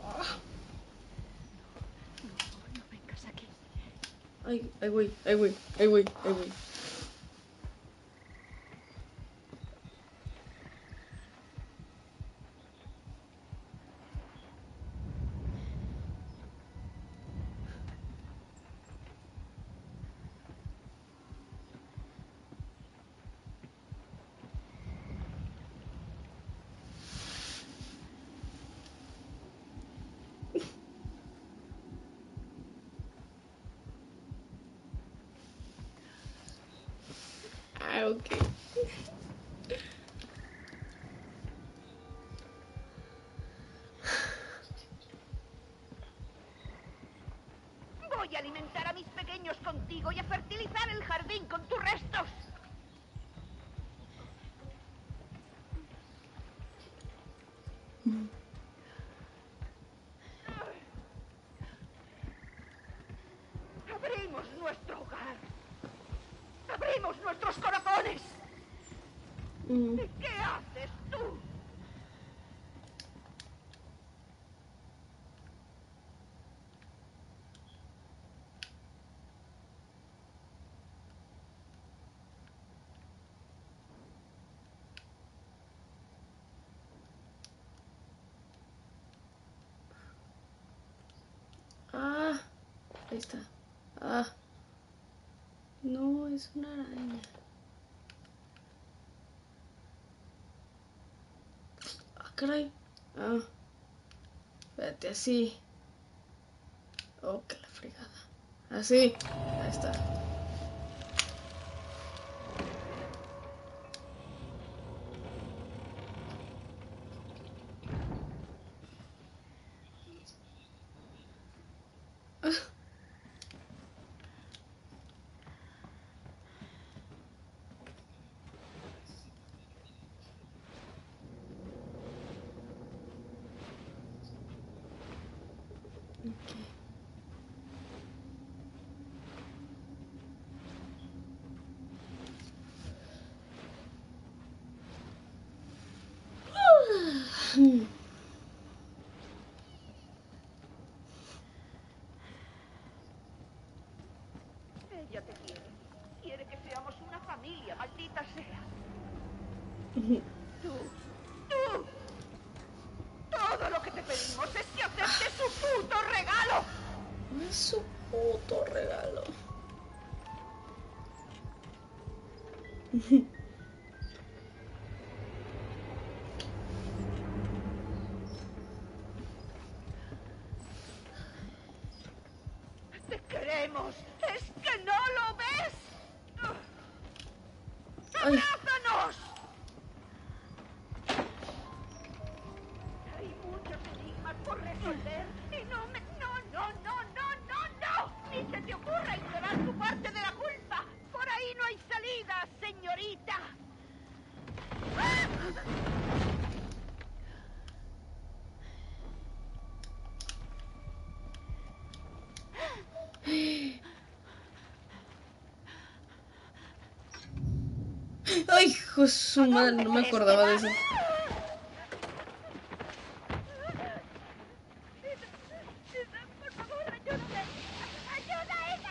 No vengas aquí. Ahí voy. Ah, ok. Voy a alimentar a mis pequeños contigo y a fertilizar el jardín con tus restos. Abrimos nuestro hogar. Abrimos nuestro ¿Qué haces tú? Ah, ahí está. Ah, no, es una araña. Ah, caray. Ah, espérate, así. Oh, que la fregada. Así, ahí está. Ella te quiere. Quiere que seamos una familia, maldita sea. Tú. Todo lo que te pedimos es que aceptes su puto regalo. No es su puto regalo. Te queremos. ¿Es que no lo ves? Ay. ¡Abrázanos! Hay muchos enigmas por resolver y no. Ni se te ocurra ignorar tu parte de la culpa. Por ahí no hay salida, señorita. Ay, hijo de su madre, no me acordaba de eso. Por favor, ayúdame. ¡Ayuda, hija!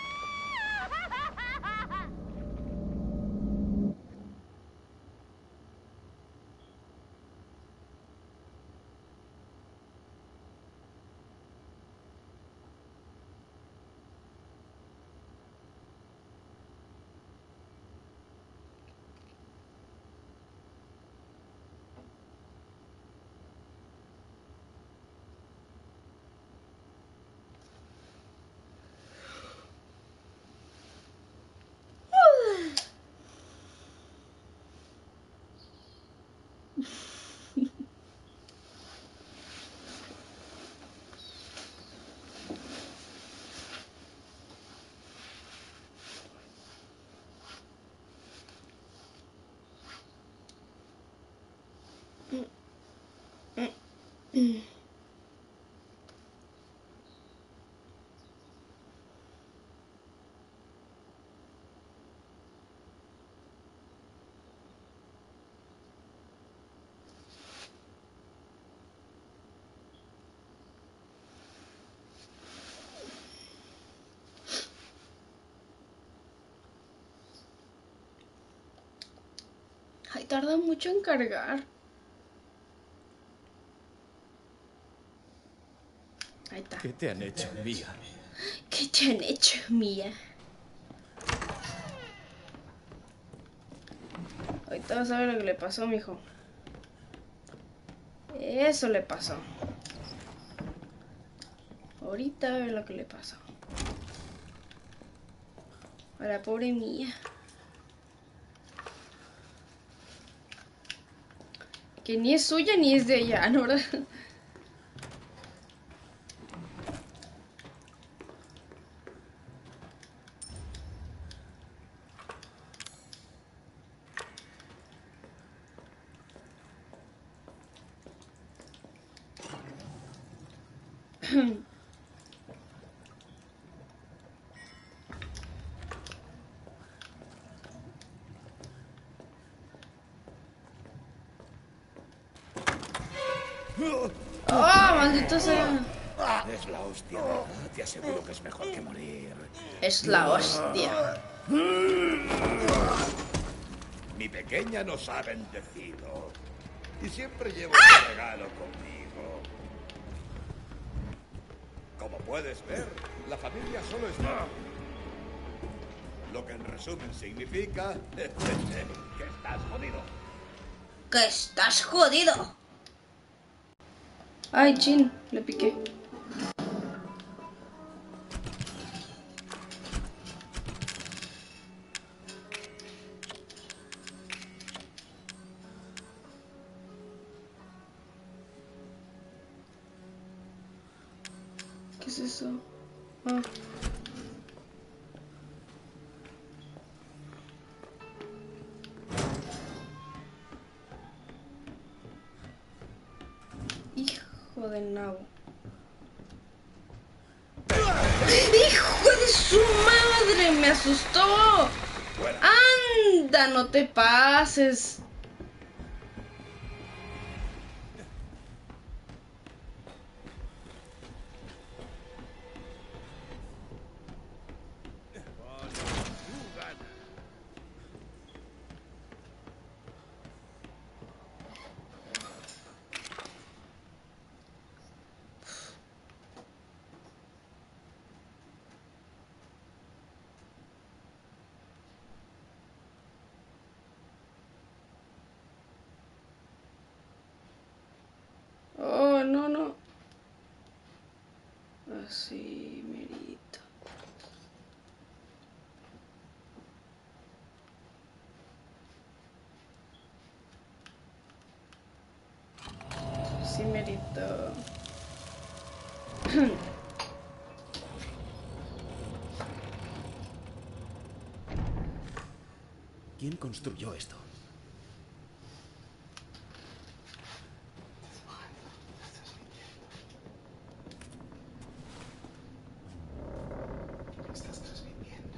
Ay, tarda mucho en cargar. Ahí está. ¿Qué te han hecho, Mía? ¿Qué te han hecho, Mía? Ahorita vas a ver lo que le pasó, mijo. Eso le pasó. Ahorita a ver lo que le pasó. A la pobre Mía. Que ni es suya ni es de ella, ¿no? ¿Verdad? ¡Oh, maldito sea! Es la hostia, ¿verdad? Te aseguro que es mejor que morir. Es la hostia. Mi pequeña no ha bendecido. Y siempre llevo un regalo conmigo. Como puedes ver, la familia solo está. Lo que en resumen significa que estás jodido. ¡Que estás jodido! Ay, chin, le piqué. ¿Qué es eso? Ah. Hijo de nabo. ¡Hijo de su madre! ¡Me asustó! ¡Anda! No te pases. Oh, no, no. Así, merito. Sí, merito. ¿Quién construyó esto? Estás transmitiendo.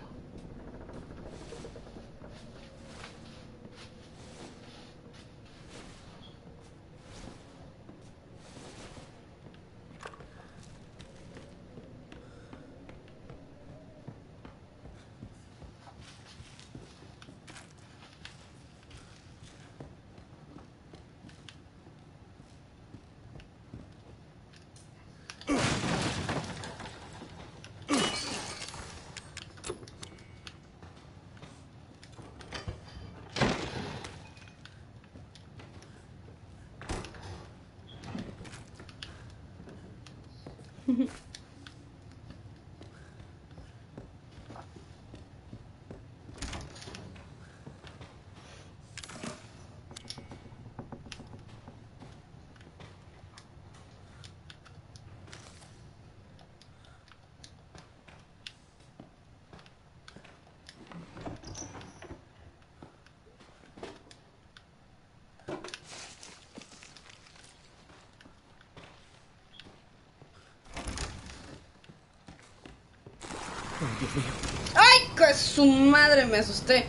Oh, Dios mío. ¡Ay, que su madre! Me asusté.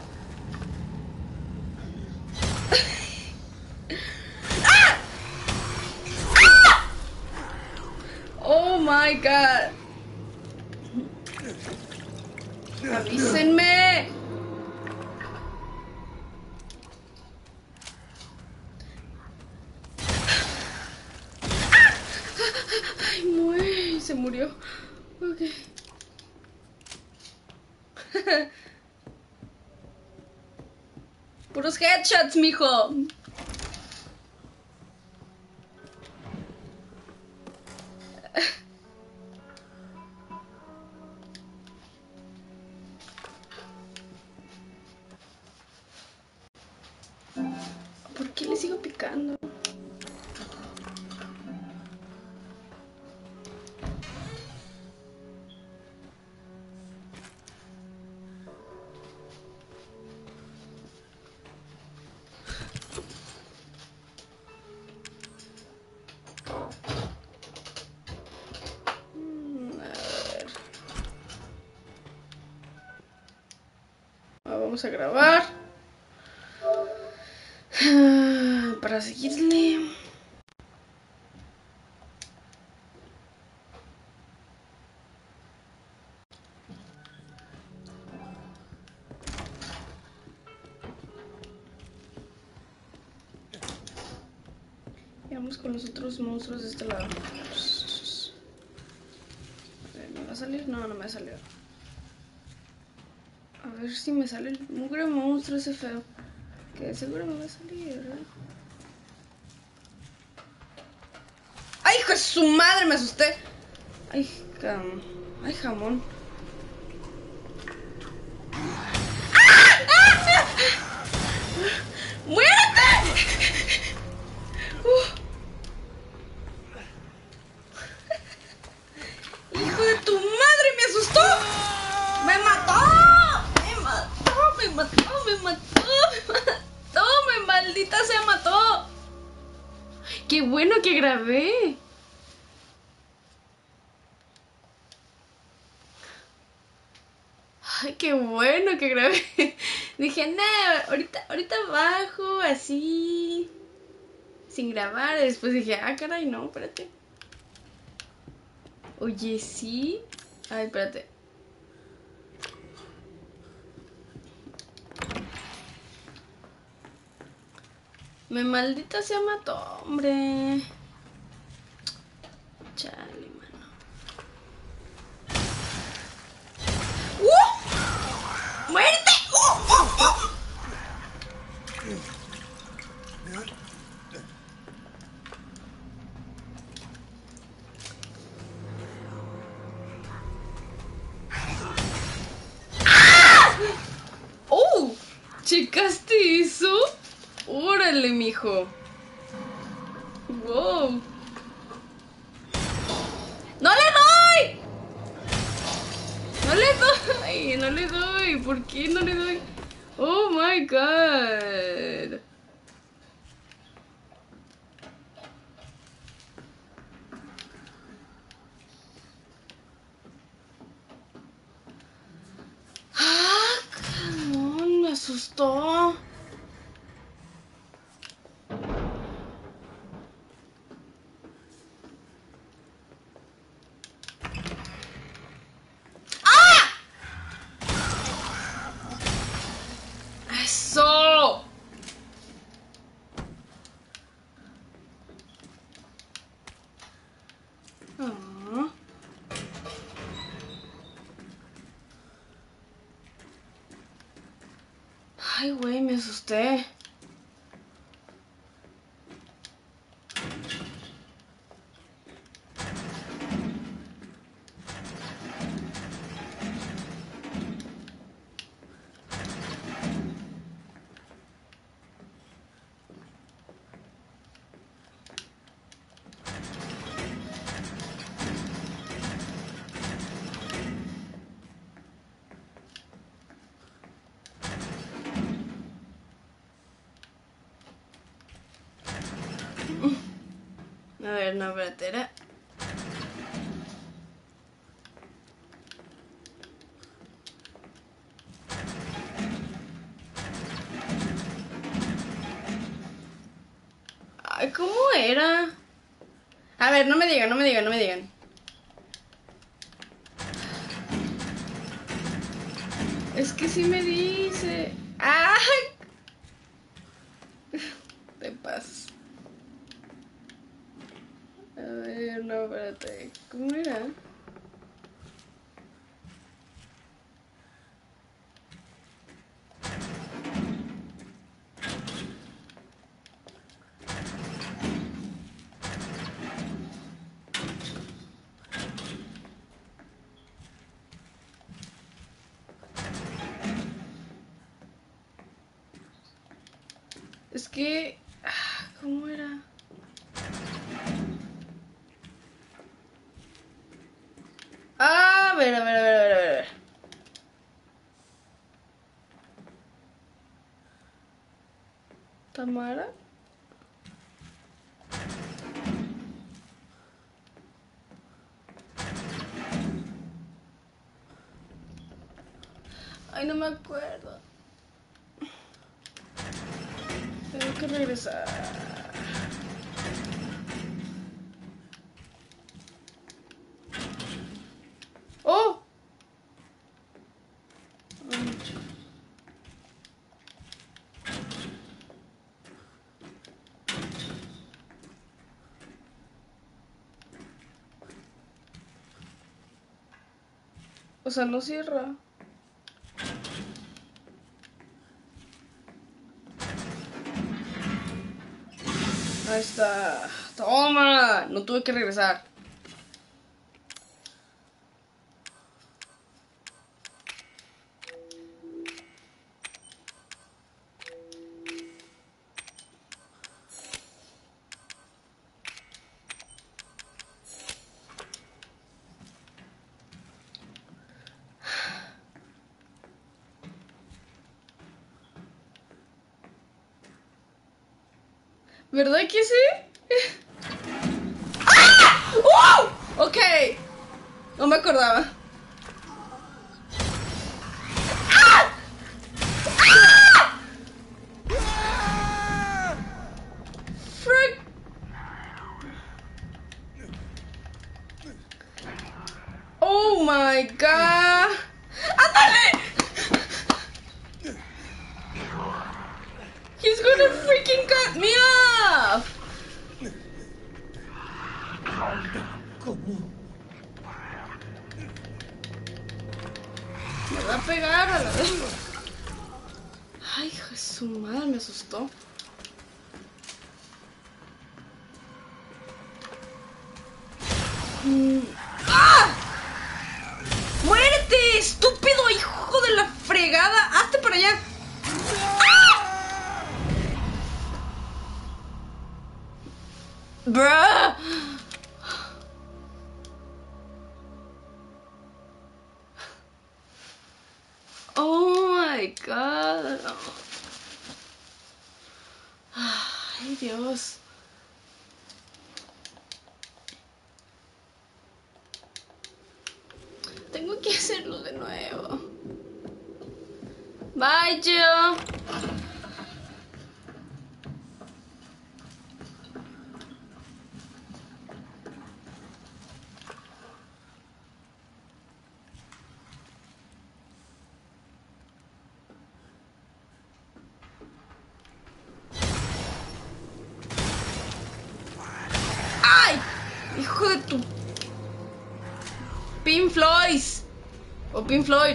¡Ah! ¡Ah! Oh my god. Avísenme. Ay, muere. Se murió. Ok. Puros headshots, mijo. ¿Por qué le sigo picando? Vamos a grabar para seguirle. Vamos con los otros monstruos de este lado. A ver, ¿me va a salir? No, no me va a salir. A ver si me sale el mugre monstruo ese feo. Que seguro me va a salir, ¿verdad? ¡Ay, hijo de su madre! Me asusté. Ay, ay, jamón. ¡Muérete! ¡Hijo de tu madre! ¡Me asustó! ¡Me mató! ¡Me mató! ¡Me mató! ¡Me mató! ¡Me mató! ¡Me maldita sea mató! ¡Qué bueno que grabé! ¡Ay, qué bueno que grabé! Dije, nah, ahorita bajo, así, sin grabar. Después dije, ah, caray, no, espérate. Oye, sí. Ay, espérate. Me maldita sea mató, hombre. Chale, mano. ¡Muerte! ¡Oh! ¿Checaste eso? ¡Órale, mijo! ¡Wow! ¡No le doy! ¡No le doy! ¡No le doy! ¿Por qué no le doy? ¡Oh, my God! ¡Ah, cabrón! Me asustó. ¡Eso! Ah. Ay, güey, me asusté. A ver, no, espérate, era... Ay, ¿cómo era? A ver, no me digan, no me digan, no me digan. Es que sí me dice... ¡Ay! Te pasas. A ver, no, espérate. ¿Cómo era? Es que... ¿Cómo era? A ver, a ver, a ver, a ver, a ver. ¿Tamara? Ay, no me acuerdo. Tengo que regresar. ¡Oh! O sea, no cierra. Ahí está. Toma. No tuve que regresar. ¿Verdad que sí? ¡Ah! ¡Wow! Ok. No me acordaba. ¡Ah! ¡Ah! Frick. Oh my god. ¡Ándale! He's gonna freaking cut me off. ¿Cómo? Me va a pegar a la vez. Ay, hija de su madre, me asustó. ¡Ah! ¡Muérete, estúpido hijo de la fregada! ¡Hazte para allá! ¡Ah! ¡Bruh! Oh my god. Ay, Dios. Tengo que hacerlo de nuevo. Bye, Jill. ¡Ay! Hijo de tu... Pink Floyd. O Pink Floyd.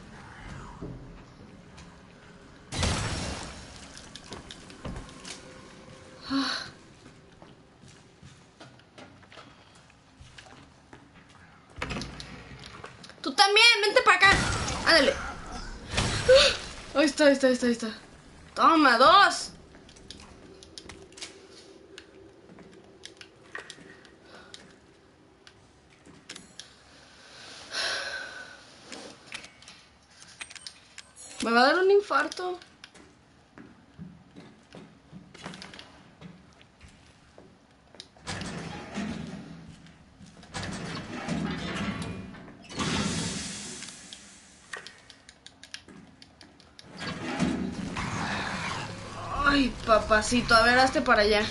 Tú también, vente para acá. Ándale. Ahí está, ahí está, ahí está, ahí está. Toma, dos. Me va a dar un infarto. Ay, papacito, a ver, hazte para allá.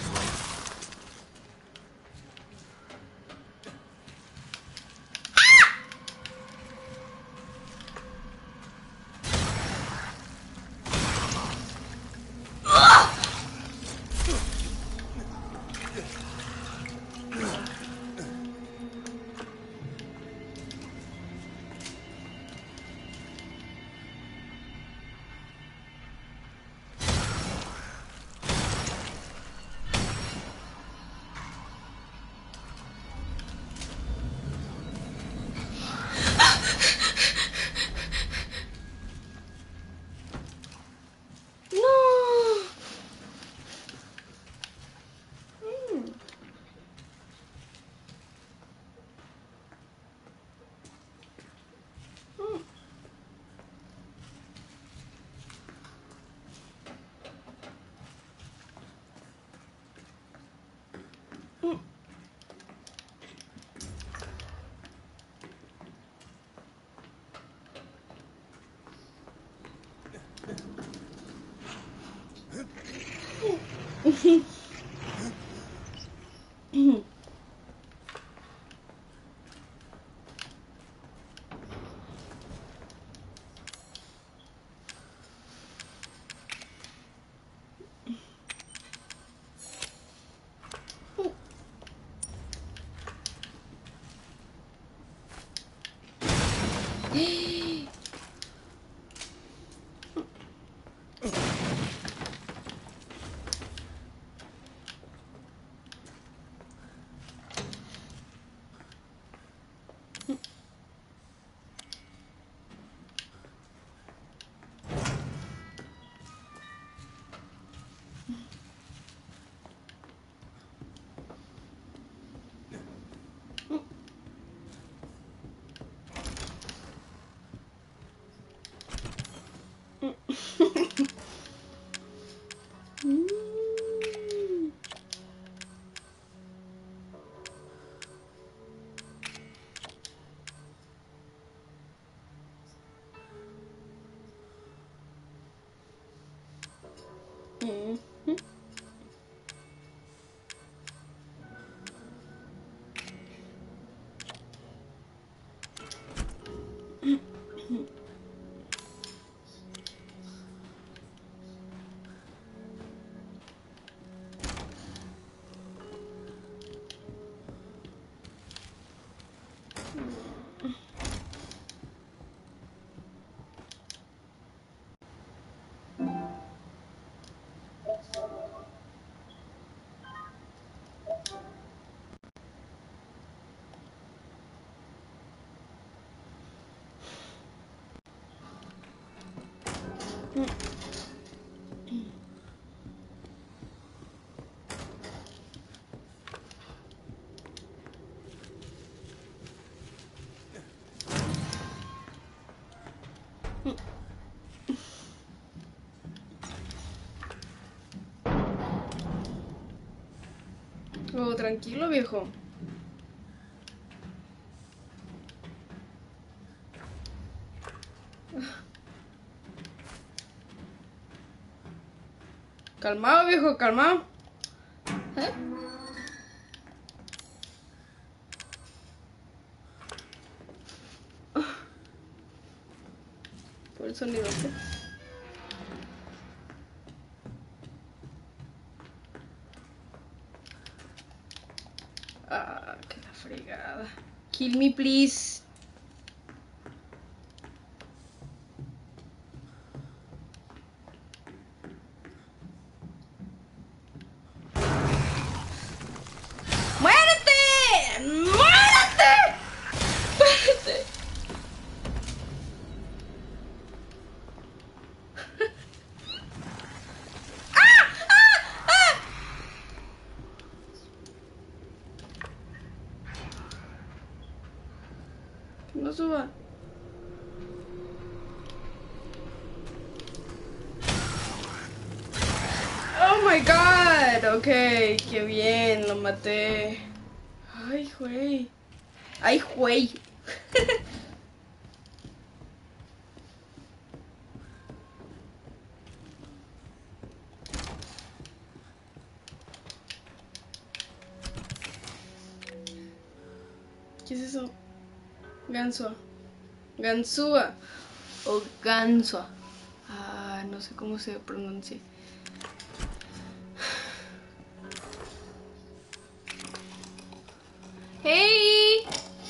Oh, tranquilo, viejo. Calmado, viejo, calmado. ¿Eh? Por el sonido, ¿sí? Ah, que la fregada. Kill me, please. ¡Muérete! ¡Muérete! ¡Muérete! No suba. Oh my god. Ok, qué bien, lo maté. Ay, güey. Ay, güey. ¿Qué es eso? Ganzúa. Ganzúa. O ganzúa. Ah, no sé cómo se pronuncia. ¡Hey!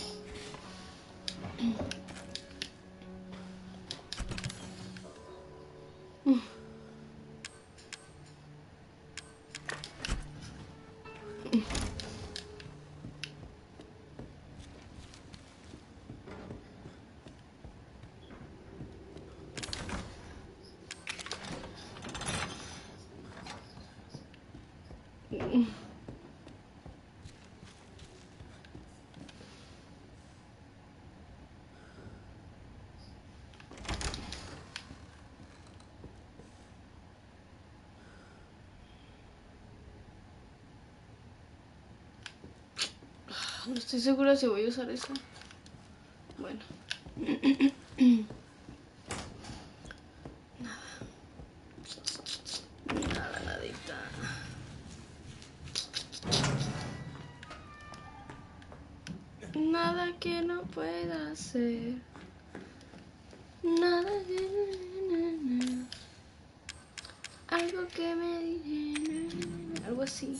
No estoy segura si voy a usar eso. Bueno. Nada, nadita. Nada que no pueda hacer. Nada que... Algo que me diga... Algo así.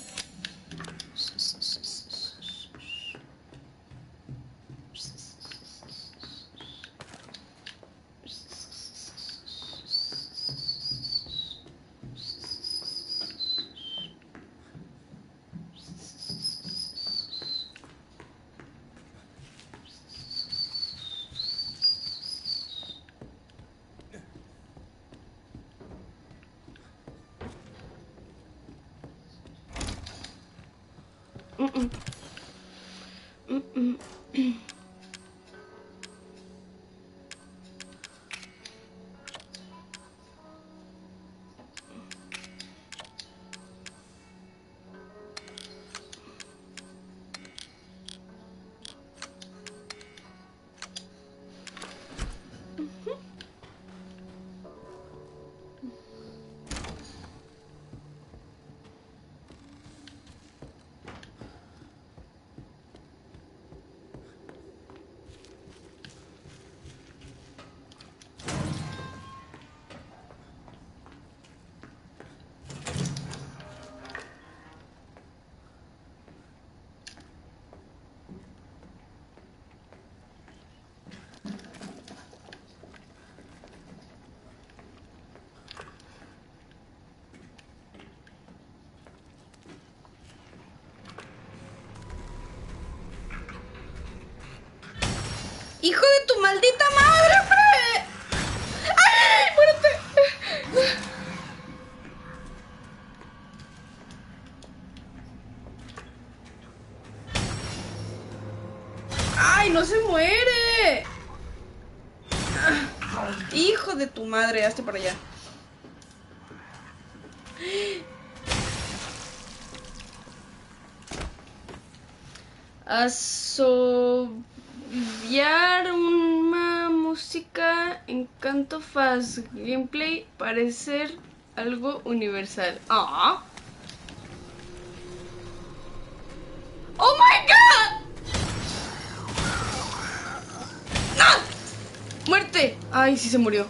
¡Hijo de tu maldita madre, Fred! ¡Ay, muérete! no se muere! Hijo de tu madre, hazte para allá. Asociar una música en canto fast gameplay parecer algo universal. ¡Ah! ¡Oh my god! ¡No! ¡Muerte! Ay, sí se murió.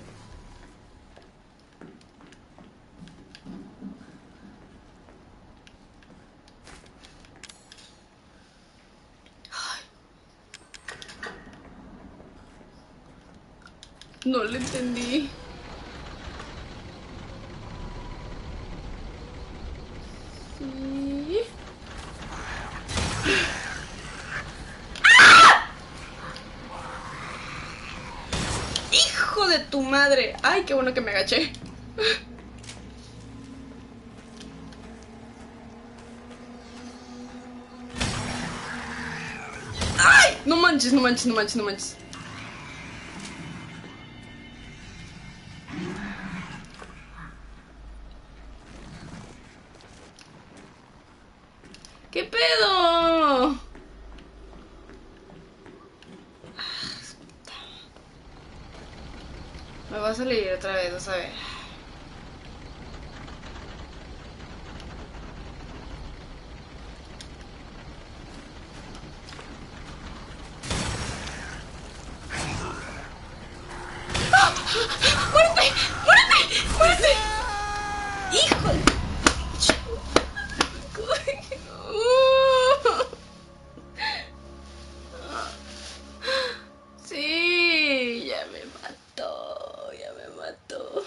No le entendí. Sí. ¡Ah! ¡Hijo de tu madre! Ay, qué bueno que me agaché. ¡Ay! No manches, no manches, no manches, no manches. ¿Qué pedo? Me va a salir otra vez, vas a ver. ¡Ah! ¡Muérete! ¡Muérete! ¡Muérete! ¡Hijo de... Sí, ya me mató, ya me mató.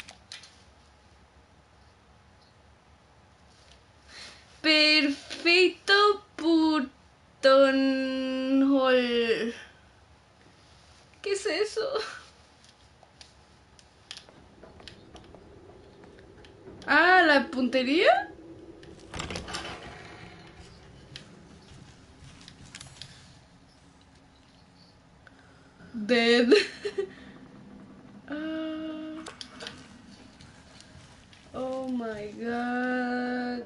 Perfecto putonhol. ¿Qué es eso? Ah, ¿la puntería? Dead. Oh my god.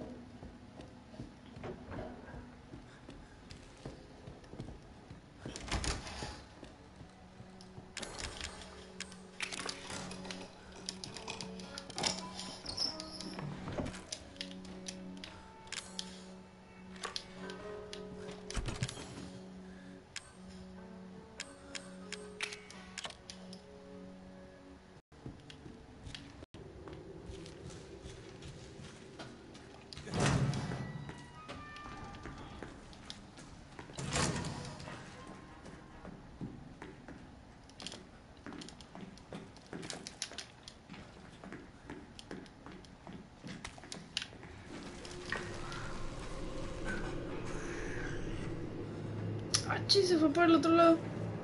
Sí, se fue para el otro lado.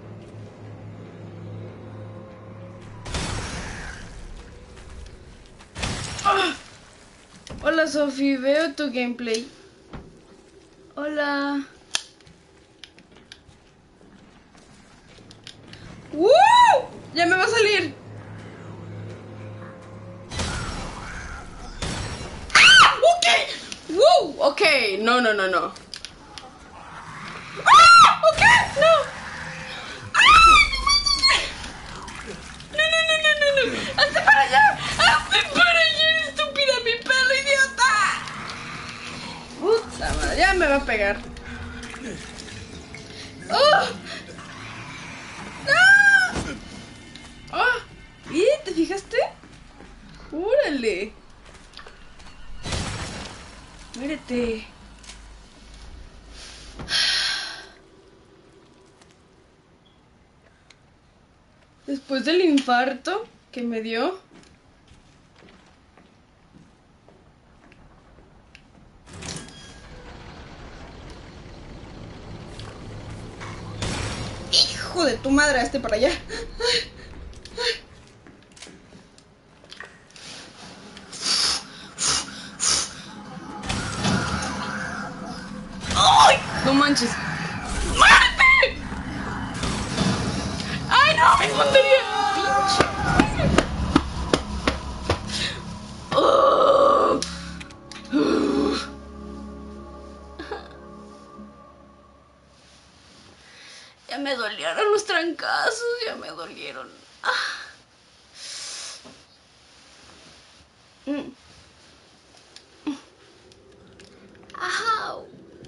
¡Ah! Hola Sophie, veo tu gameplay. Hola. Ya me va a salir. ¡Ah! Ok. Ok, no. ¡Ah! Ok, no. No. ¡Hazte para allá! ¡Estúpida! ¡Mi pelo, idiota! Puta madre, ya me va a pegar. ¡Oh! ¡No! ¡Oh! ¿Te fijaste? ¡Órale! Muérete. Después del infarto que me dio. Hijo de tu madre, hazte para allá. ¡Ay! No manches. ¡Muérete! ¡Ay, montería! ¡Oh! Ya me dolieron los trancazos, ya me dolieron. ¡Ajau!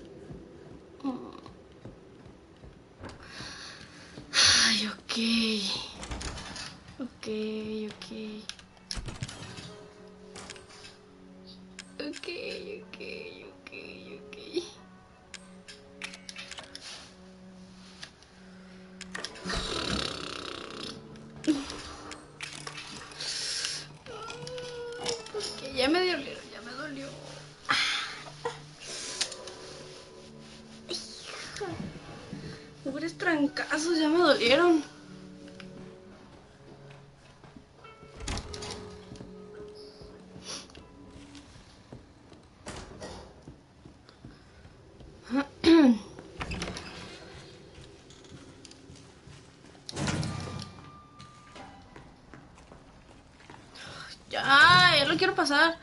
Ay, ok. Ok. Porque ya me dolieron, ya me dolió. Pobres trancazos, ya me dolieron. Ya lo quiero pasar.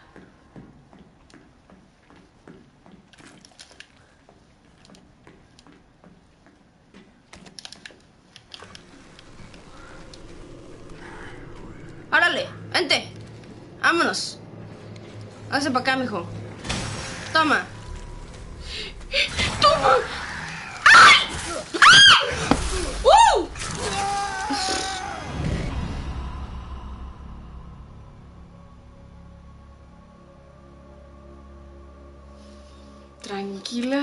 Órale, vente. Vámonos. Hágase para acá, mijo. Toma. ¡Toma! ¡Ay! Tranquila.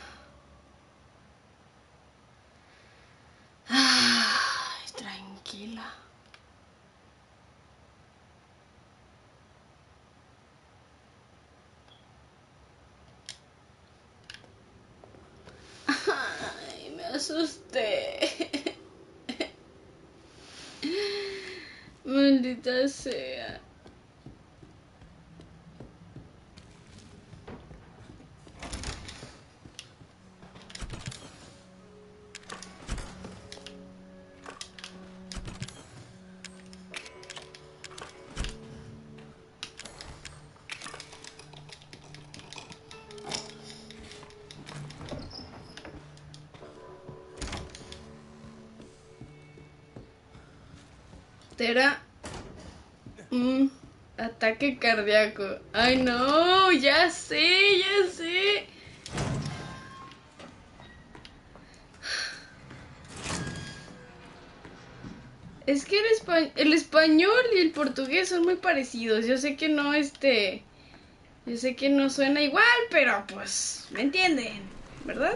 Ay, tranquila. Ay, me asusté. Maldita sea. Era un ataque cardíaco. Ay, no, ya sé. Es que el español y el portugués son muy parecidos. Yo sé que no, yo sé que no suena igual, pero pues, ¿me entienden? ¿Verdad?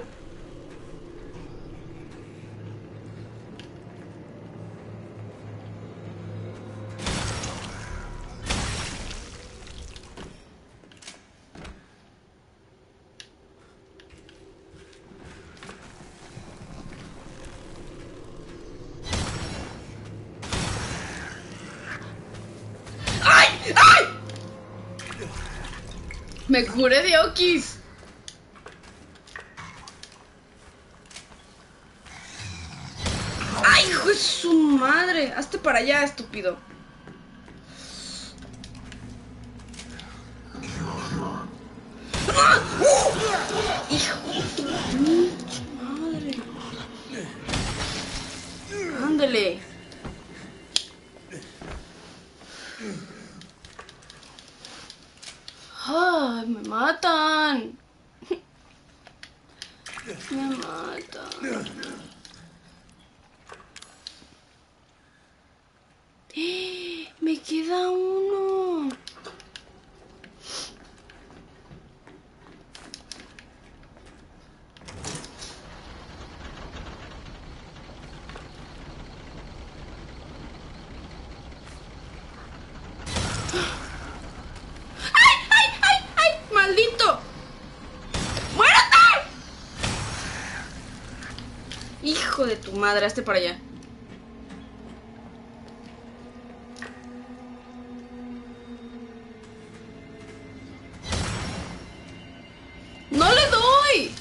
Me curé de Okis. ¡Ay, hijo de su madre! Hazte para allá, estúpido. ¡Hijo de tu pinche madre! ¡Ándale! ¡Ay, me matan! Me matan. Me queda uno. ¡Ay! ¡Maldito! ¡Muérete! Hijo de tu madre, hazte para allá. ¡No le doy!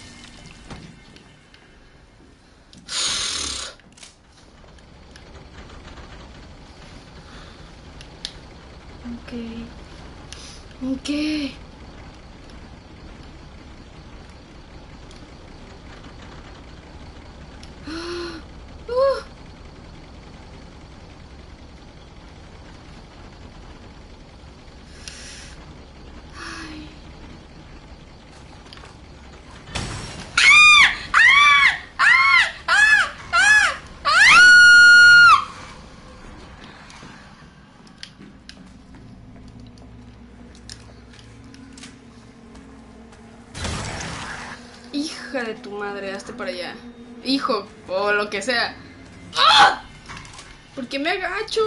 Hija de tu madre, hazte para allá. Hijo, o lo que sea. ¡Ah! ¿Por qué me agacho?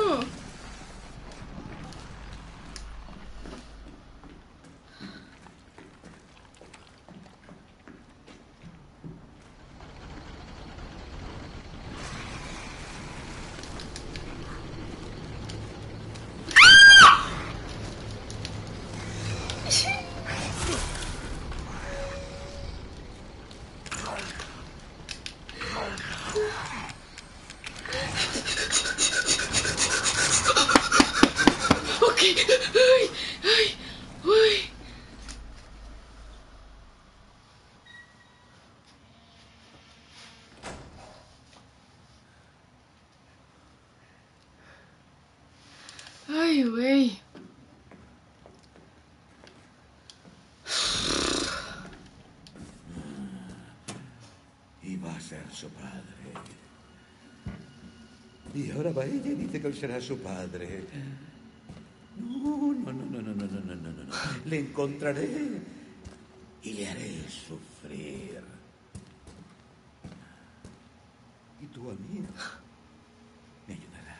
Ok. Ay, ay, uy. Ay, güey. Y va a ser su padre. Y ahora va ella y dice que él será su padre. No. Le encontraré y le haré sufrir. Y tú a mí me ayudarás.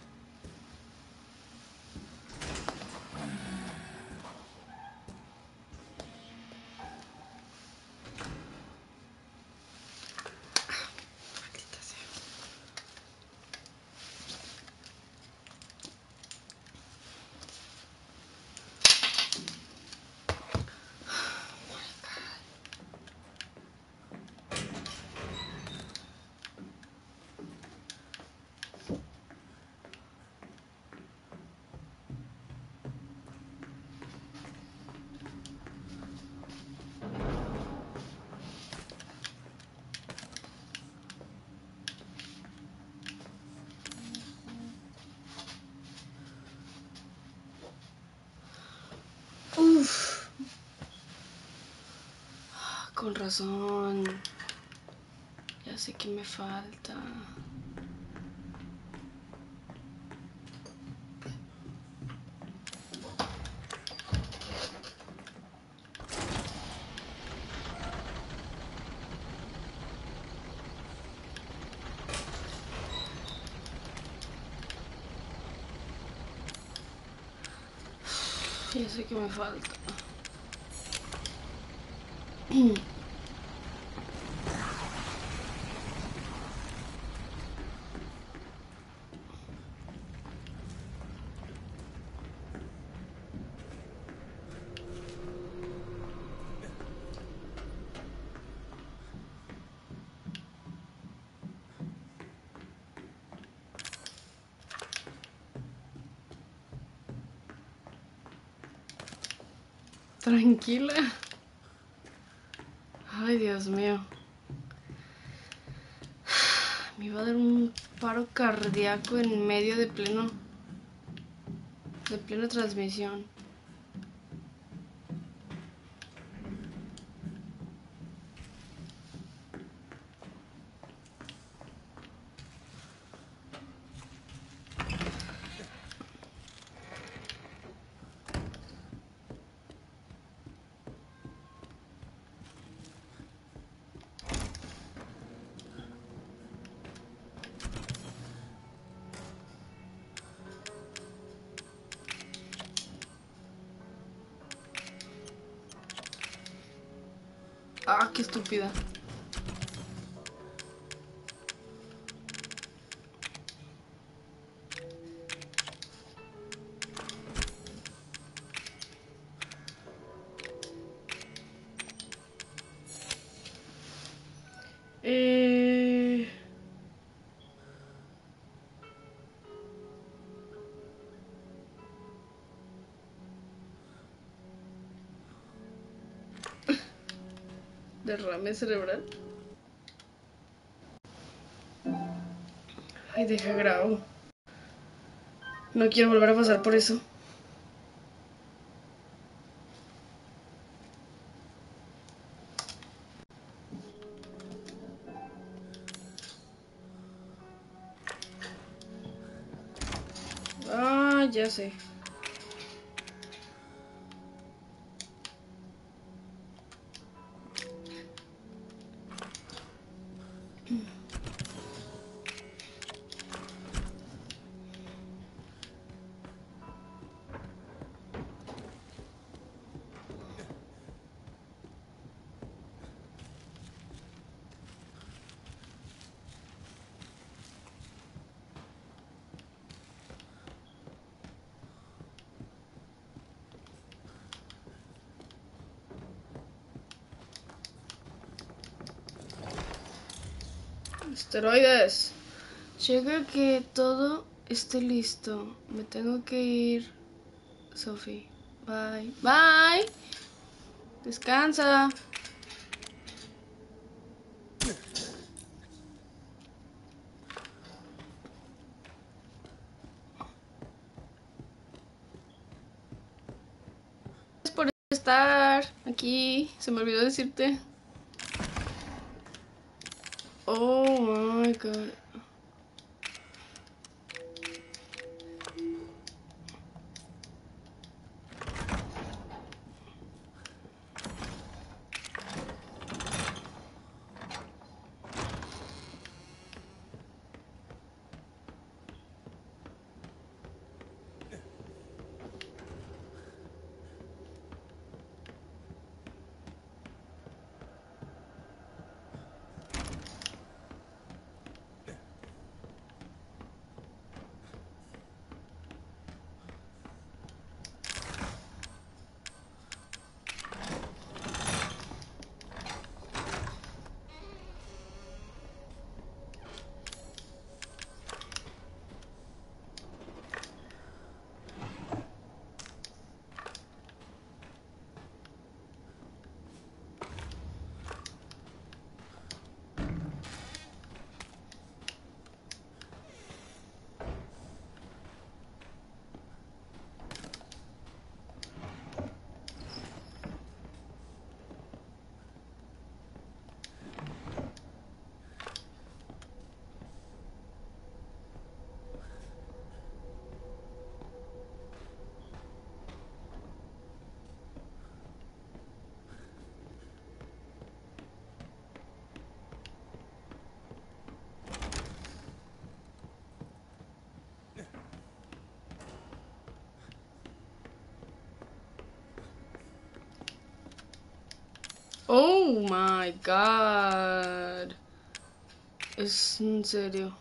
Uf. Con razón. Ya sé que me falta. Ya sé que me falta. Tranquila. Ay, Dios mío. Me iba a dar un paro cardíaco en medio de plena transmisión. Ah, qué estúpida. Derrame cerebral. Ay, deja grabo. No quiero volver a pasar por eso. Ah, ya sé. Esteroides. Checa que todo esté listo. Me tengo que ir. Sophie. Bye. Bye. Descansa. Gracias por estar aquí. Se me olvidó decirte. Oh my god. Oh my god. Es en serio.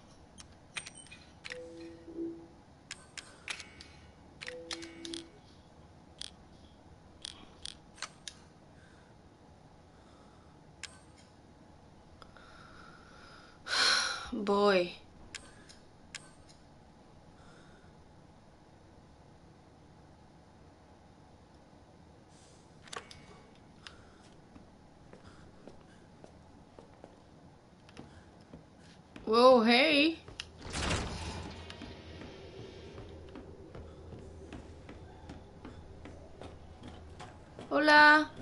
Voy. Whoa, hey. Hola.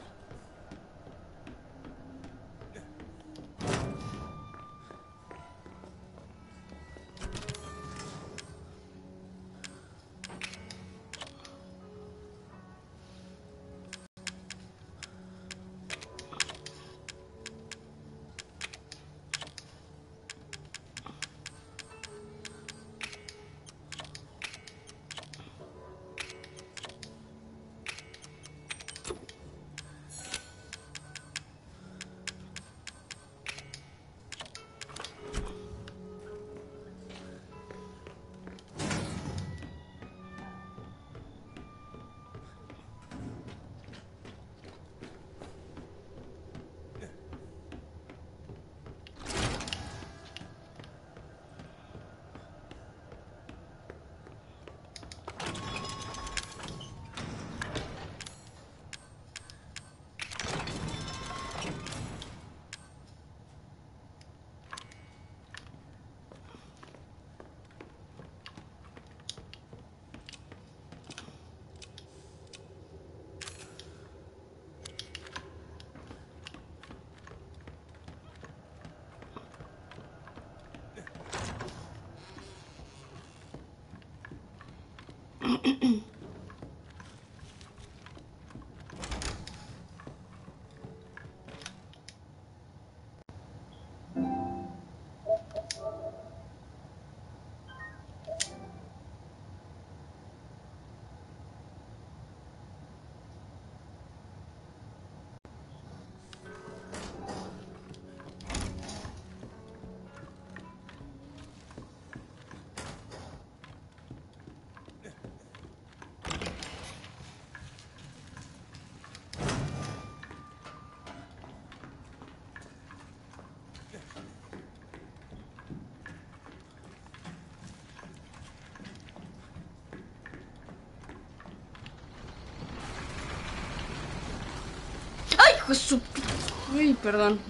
hijo de su... Ay, perdón.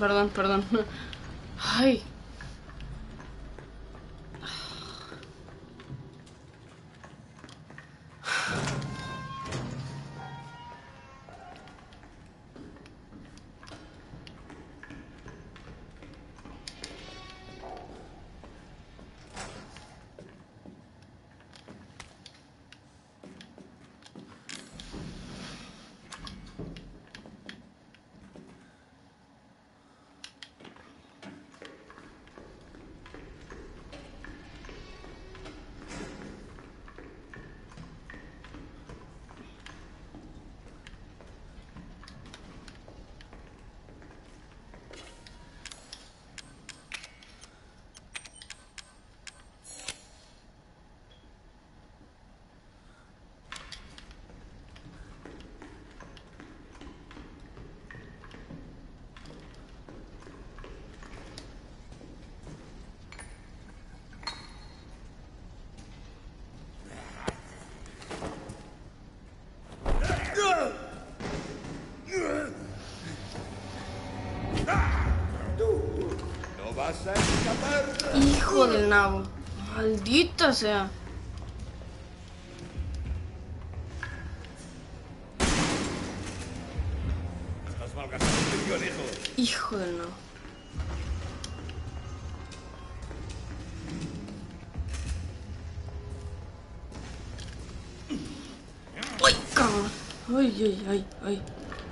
Ay. vas a escapar. Hijo del nabo. Maldita sea. Estás malgastando munición, hijo. Hijo del nabo. ¡Ay, cabrón! ¡Ay!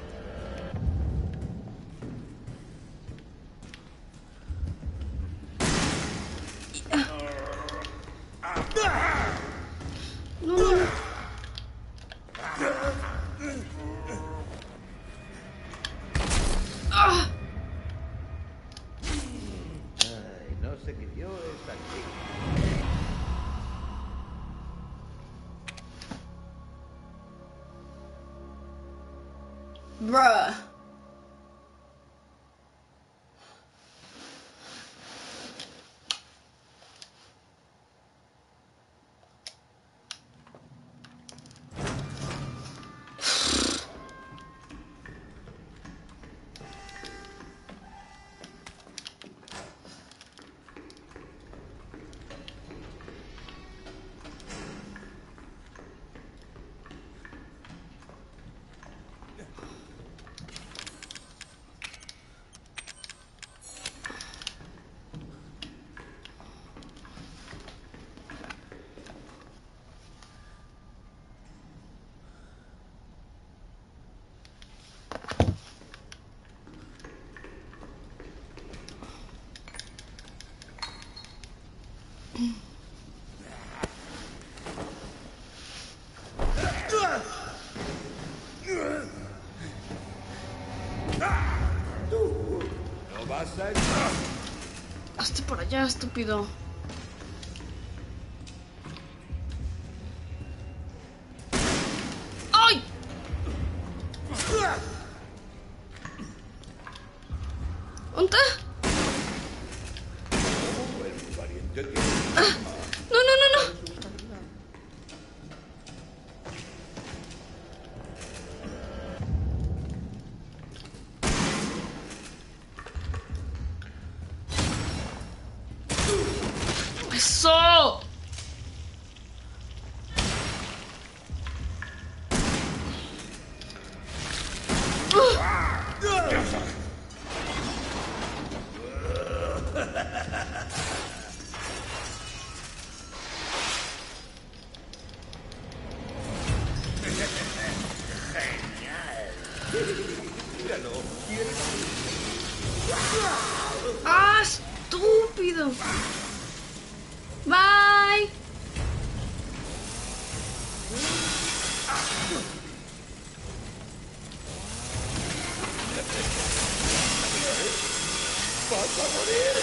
Bruh. Tú no vas a escapar. Hazte por allá, estúpido. ¡Ay! ¿Onta? No. ¡Eso! ¡Ah, estúpido! Bye. Vas a morir.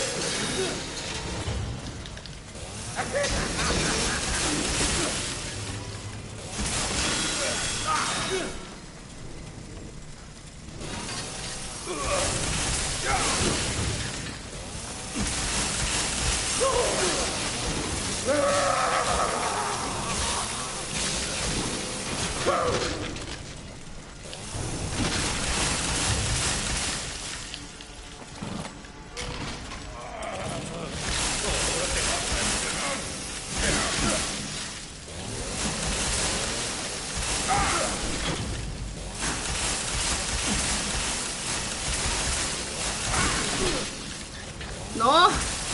No.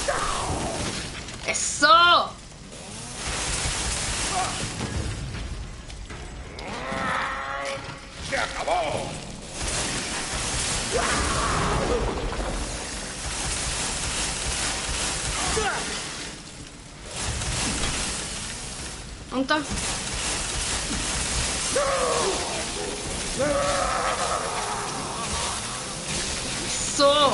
Eso. ¡Se acabó! ¿Dónde está? Eso.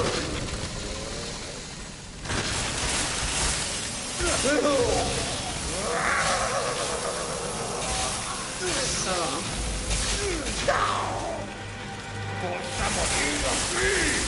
¡Vas a morir aquí!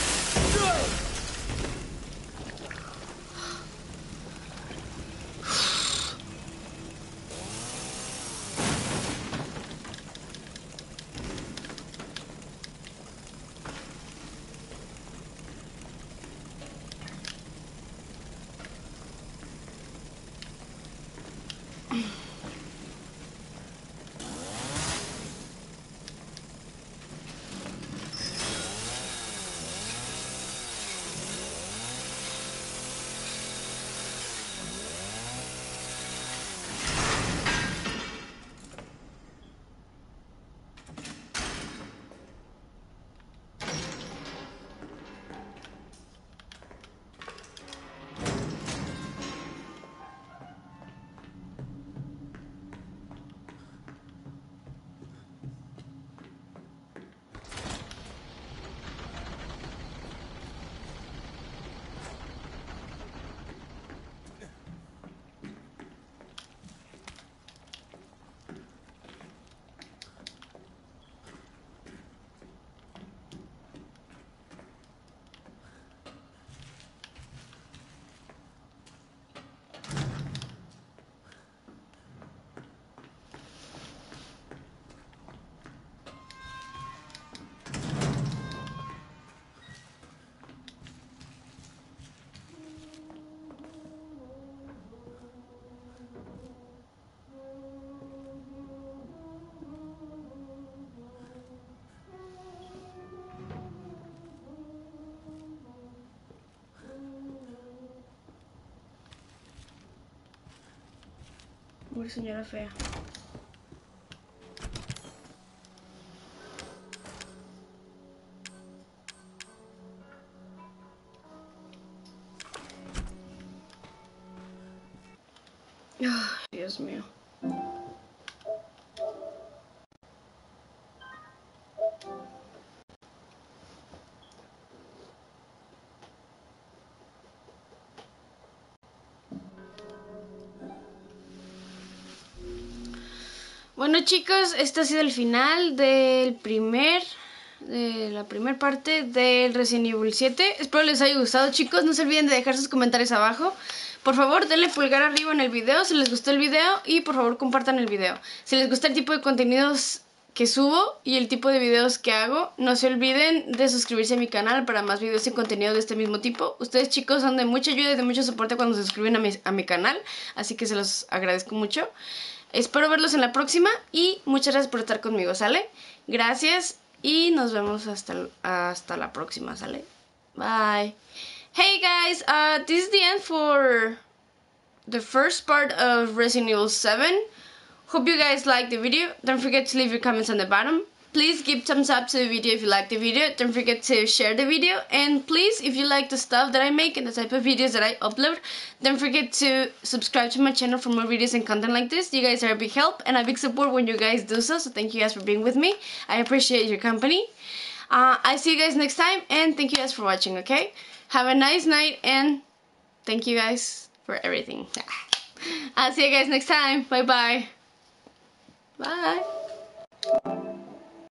Pobre señora fea. Ay, Dios mío. Bueno chicos, este ha sido el final de la primera parte del Resident Evil 7. Espero les haya gustado chicos, no se olviden de dejar sus comentarios abajo. Por favor denle pulgar arriba en el video si les gustó el video y por favor compartan el video. Si les gusta el tipo de contenidos que subo y el tipo de videos que hago, no se olviden de suscribirse a mi canal para más videos y contenido de este mismo tipo. Ustedes chicos son de mucha ayuda y de mucho soporte cuando se suscriben a mi canal, así que se los agradezco mucho. Espero verlos en la próxima y muchas gracias por estar conmigo, ¿sale? Gracias y nos vemos hasta la próxima, ¿sale? Bye. Hey guys, this is the end for the first part of Resident Evil 7. Hope you guys liked the video. Don't forget to leave your comments on the bottom. Please give thumbs up to the video if you like the video. Don't forget to share the video. And please, if you like the stuff that I make and the type of videos that I upload, don't forget to subscribe to my channel for more videos and content like this. You guys are a big help and a big support when you guys do so. So thank you guys for being with me. I appreciate your company. I see you guys next time and thank you guys for watching, okay? Have a nice night and thank you guys for everything. I'll see you guys next time. Bye-bye. Bye.